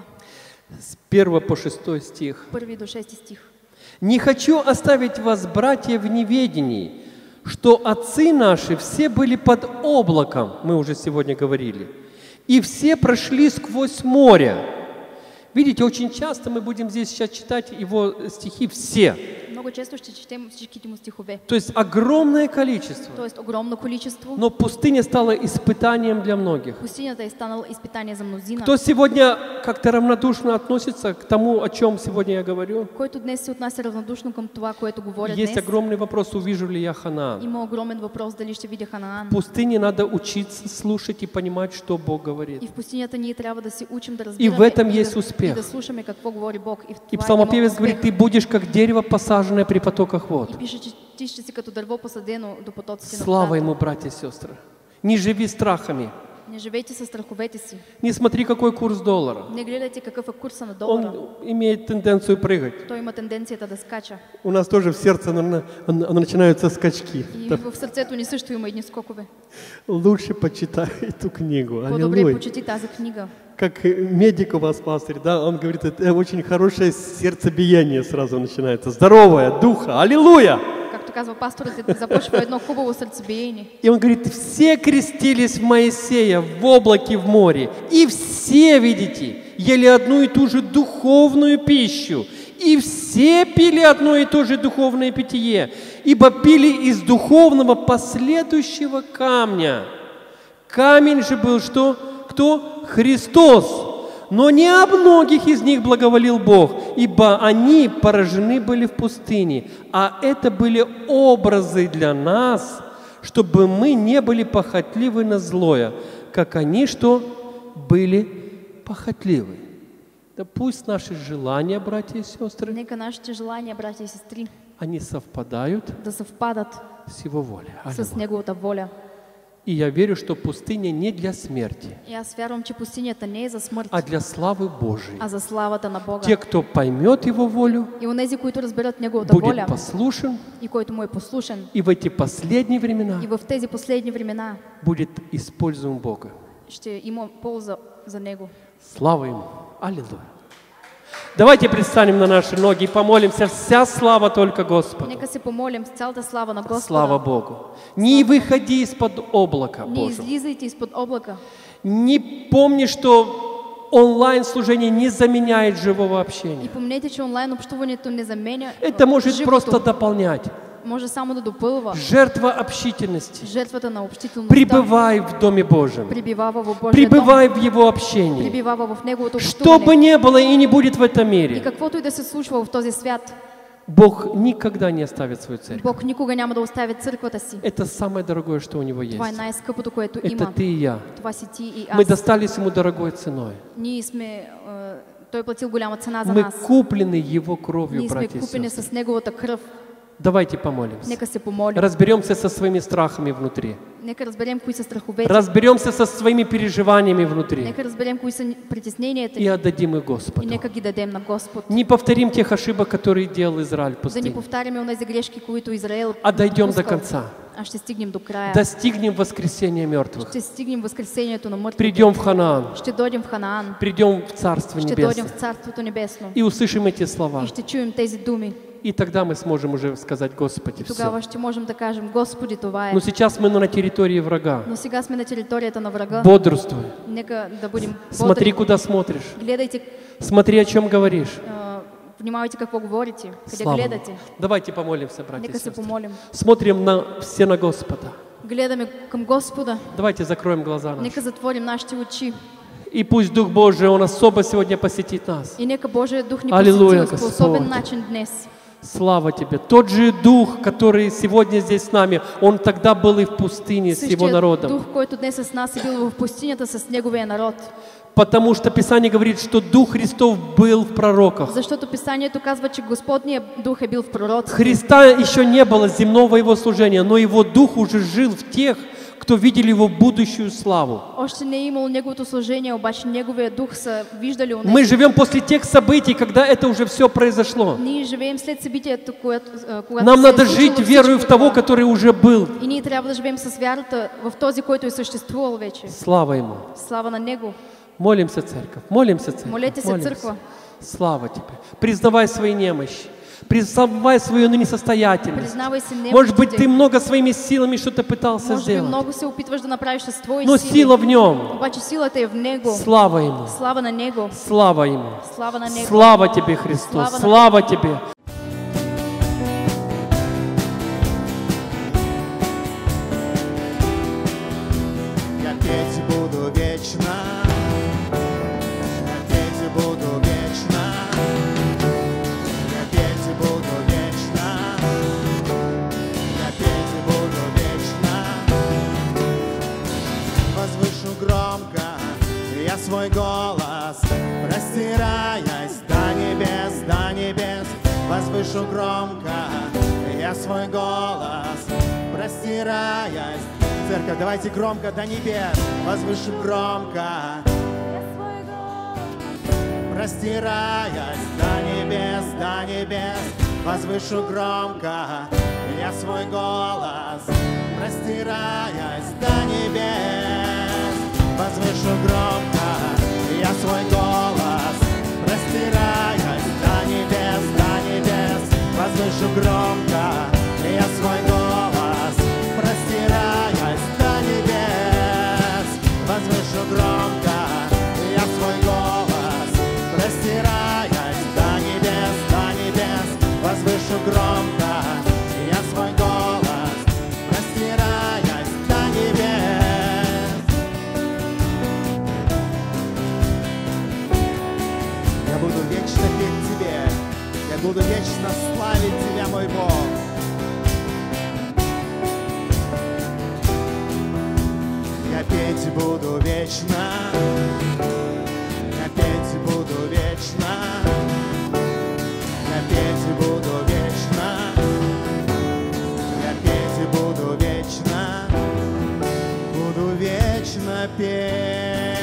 с 1 по 6 стих. 1 до 6 стих. «Не хочу оставить вас, братья, в неведении, что отцы наши все были под облаком, мы уже сегодня говорили, и все прошли сквозь море». Видите, очень часто мы будем здесь сейчас читать его стихи все. Много често ще четем всичките му стихове. То есть огромное количество. Тоест огромно количество. Но пустыня стала испытанием для многих. Пустинята е станала изпитание за мнозина. Кто сегодня как-то равнодушно относится к тому, о чем сегодня я говорю? Който днес се отнася равнодушно към това, което говоря Есть днес. огромный вопрос, увижу ли я Ханаан. Има огромен въпрос дали ще видя Ханаан. В пустыне надо учиться слушать и понимать, что Бог говорит. И в пустинята ние трябва да се учим да И разбираме в этом и есть да, успех. и да слушаме какво говори Бог. И в И това псалмопевец има говорит, успех. ты будешь как дерево, посаженное при потоках вод. И пише, че ти ще си като дърво посадено до потоците на Слава водата. Ему, братья и сестры. Не живи страхами. Не живейте със страховете си. Не смотри, какой курс доллара. Не гледайте какъв е курса на долара. Он имеет тенденцию прыгать. Той има тенденцията да скача. У нас тоже в сердце начинаются скачки. И в сърцето ни също има едни скокове. Лучше почитай эту книгу. По-добре Аллилуйя. почети тази книга. Как медик у вас, пастырь, да, он говорит, это очень хорошее сердцебиение сразу начинается. Здоровое, духа. Аллилуйя! Както казва пасторът, започва едно хубаво сърцебиение. И он говорит, все крестились в Моисея в облаке в море. И все, видите, ели одну и ту же духовную пищу. И все пили одно и то же духовное питье. Ибо пили из духовного последующего камня. Камень же был что? Кто? Христос. Но не о многих из них благоволил Бог, ибо они поражены были в пустыне. А это были образы для нас, чтобы мы не были похотливы на злое, как они что? Были похотливы. Да пусть наши желания, братья и сестры, Нека нашите желания, братя и сестри, они совпадают да съвпадат с Его волей. с Аллилуйя. Неговата воля. И я верю, что пустыня не для смерти, И аз вярвам, че пустинята не е за смърт, а для славы Божией. а за славата на Бога. Те, кто поймет Его волю, И онези, които разберат Неговата будет воля послушен, и който му е послушен, и в эти последние времена и в тези последни времена будет использован Бога. ще има полза за Него. Слава Ему! Аллилуйя! Давайте пристанем на наши ноги и помолимся. Вся слава только Господу. Нека се помолим с цялата слава на Господа. Слава Богу! Не выходи из-под облака Не Божьего. излизайте изпод облака. Не помни, что онлайн-служение не заменяет живого И общения. помнете, че онлайн общуването не заменя Это может живото. просто дополнять. Може само да допълва Жертва общительности. жертвата на общителността. Пребывай в Доме Божьем. Прибивава в Божия дом. Пребывай в Его общении. Прибивава в Неговото Что бы общуване. ни было и не будет в этом И мире, каквото и да се случва в този свят, Бог никогда не оставит свою церковь. Бог никога няма да остави църквата си. Это самое дорогое, что у Него есть. Това е най-скъпото, което Это има. ты и я. Това си ти и Мы аз. достались Ему дорогой ценой. Ние сме... Той е платил голяма цена за Мы нас. куплены Его кровью, Ние сме братья и купени сестры. с Неговата кръв. Давайте помолимся. Нека се помолим. Разберемся со своими страхами внутри. Нека разберем кои са страховете. Разберемся со своими переживаниями внутри. Нека разберем кои са притесненията И ни. отдадим их И Господу. нека ги дадем на Господ. Не повторим тех ошибок, которые делал Израиль в Да не пустыне. повтаряме онези грешки, които Израел А дойдем до допускал. конца. А ще стигнем до края. Достигнем воскресения мертвых. Ще стигнем възкресението на мъртвите. Придем в Ханаан. Ще дойдем в Ханаан. Придем в Царство Ще дойдем Небесное. в Царството Небесно. И услышим эти слова. И ще чуем тези думи. И тогда мы сможем уже сказать: Господи, все. Тогава ще можем да кажем: Господи, това е. Но сейчас мы на территории врага. Но сега сме на територията на врага. Бодрствуй. Нека да будем Смотри, бодри. куда смотришь. Гледайте, Смотри, о чем говоришь. внимавайте какво говорите, къде Слава гледате. Богу. Давайте помолимся, братья и Нека се сестры. помолим. Смотрим все на Господа. Гледаме към Господа. Давайте закроем глаза наши. Нека затворим нашите очи. И пусть Дух Божий, Он особо сегодня посетит нас. И нека Божия Дух ни Аллилуйя, посети по особен Господь. начин днес. Слава Тебе. Тот же Дух, который сегодня здесь с нами, Он тогда был и в пустыне с Его Същият народом. Дух, който днес е с нас, е бил в пустинята с Неговия народ. Потому что Писание говорит, что Дух Христов был в пророках. Защото Писанието казва, че Господният Дух е бил в пророците. Христа еще не было земного Его служения, но Его Дух уже жил в тех, кто видели Его будущую славу. Още не е имало Неговото служение, обаче Неговия Дух са виждали у Мы живем после тех событий, когда это уже все произошло. Ние живеем след събитието, когато Нам се е надо случило жить всичко верою в того, това. который уже был. И ние трябва да живеем с вярата в този, който е съществувал вече. Слава Ему. Слава на Него. Молимся, церковь. Молимся, церковь. Молете се, Молимся. църква. Слава Тебе. Признавай свои немощи. Признавай свою несостоятельность. Признавай се Может быть, ты немощите. много своими силами что-то пытался Може би сделать. много се опитваш да направиш с твои Но сили. сила в Нем. Обаче силата е в Него. Слава Ему. Слава на Него. Слава Ему. Слава на Него. Слава Тебе, Христос. Слава на Слава Тебе. Я петь буду вечно, я петь буду вечно, я петь буду вечно, я петь буду вечно. Возвышу громко я свой голос, простираясь до небес, возвышу громко я свой голос, простираясь. Церковь, давайте громко до небес, возвышу громко я свой голос, простираясь до небес, возвышу громко я свой голос, простираясь до небес, возвышу громко я свой голос, простираясь до небес, возвышу громко я свой голос, простираясь до небес, возвышу громко я свой голос, простираясь до небес, возвышу громко я свой голос, простираясь до небес. Я буду вечно петь Тебе, я буду вечно славить Тебя, мой Бог. Я петь буду вечно, я петь буду вечно, я петь буду вечно, я петь буду вечно петь.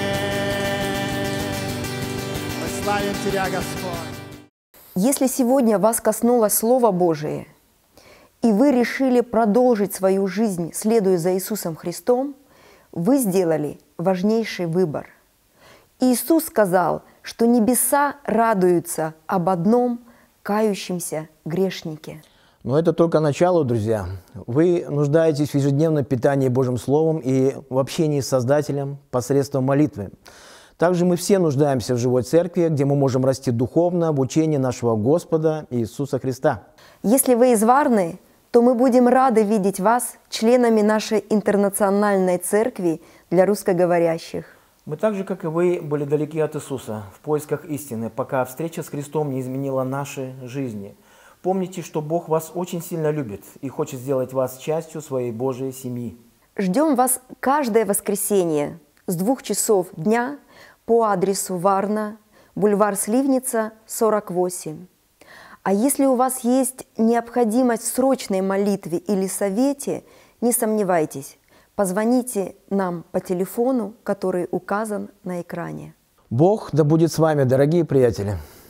Мы славим Тебя, Господь. Если сегодня вас коснулось Слово Божие, и вы решили продолжить свою жизнь, следуя за Иисусом Христом, вы сделали важнейший выбор. Иисус сказал, что небеса радуются об одном кающемся грешнике. Но это только начало, друзья. Вы нуждаетесь в ежедневном питании Божьим Словом и в общении с Создателем посредством молитвы. Также мы все нуждаемся в живой церкви, где мы можем расти духовно в учении нашего Господа Иисуса Христа. Если вы из Варны, то мы будем рады видеть вас членами нашей интернациональной церкви для русскоговорящих. Мы так же, как и вы, были далеки от Иисуса в поисках истины, пока встреча с Христом не изменила наши жизни. Помните, что Бог вас очень сильно любит и хочет сделать вас частью своей Божьей семьи. Ждем вас каждое воскресенье с 2 часов дня по адресу Варна, бульвар Сливница, 48. А если у вас есть необходимость в срочной молитве или совете, не сомневайтесь, позвоните нам по телефону, который указан на экране. Бог да будет с вами, дорогие приятели.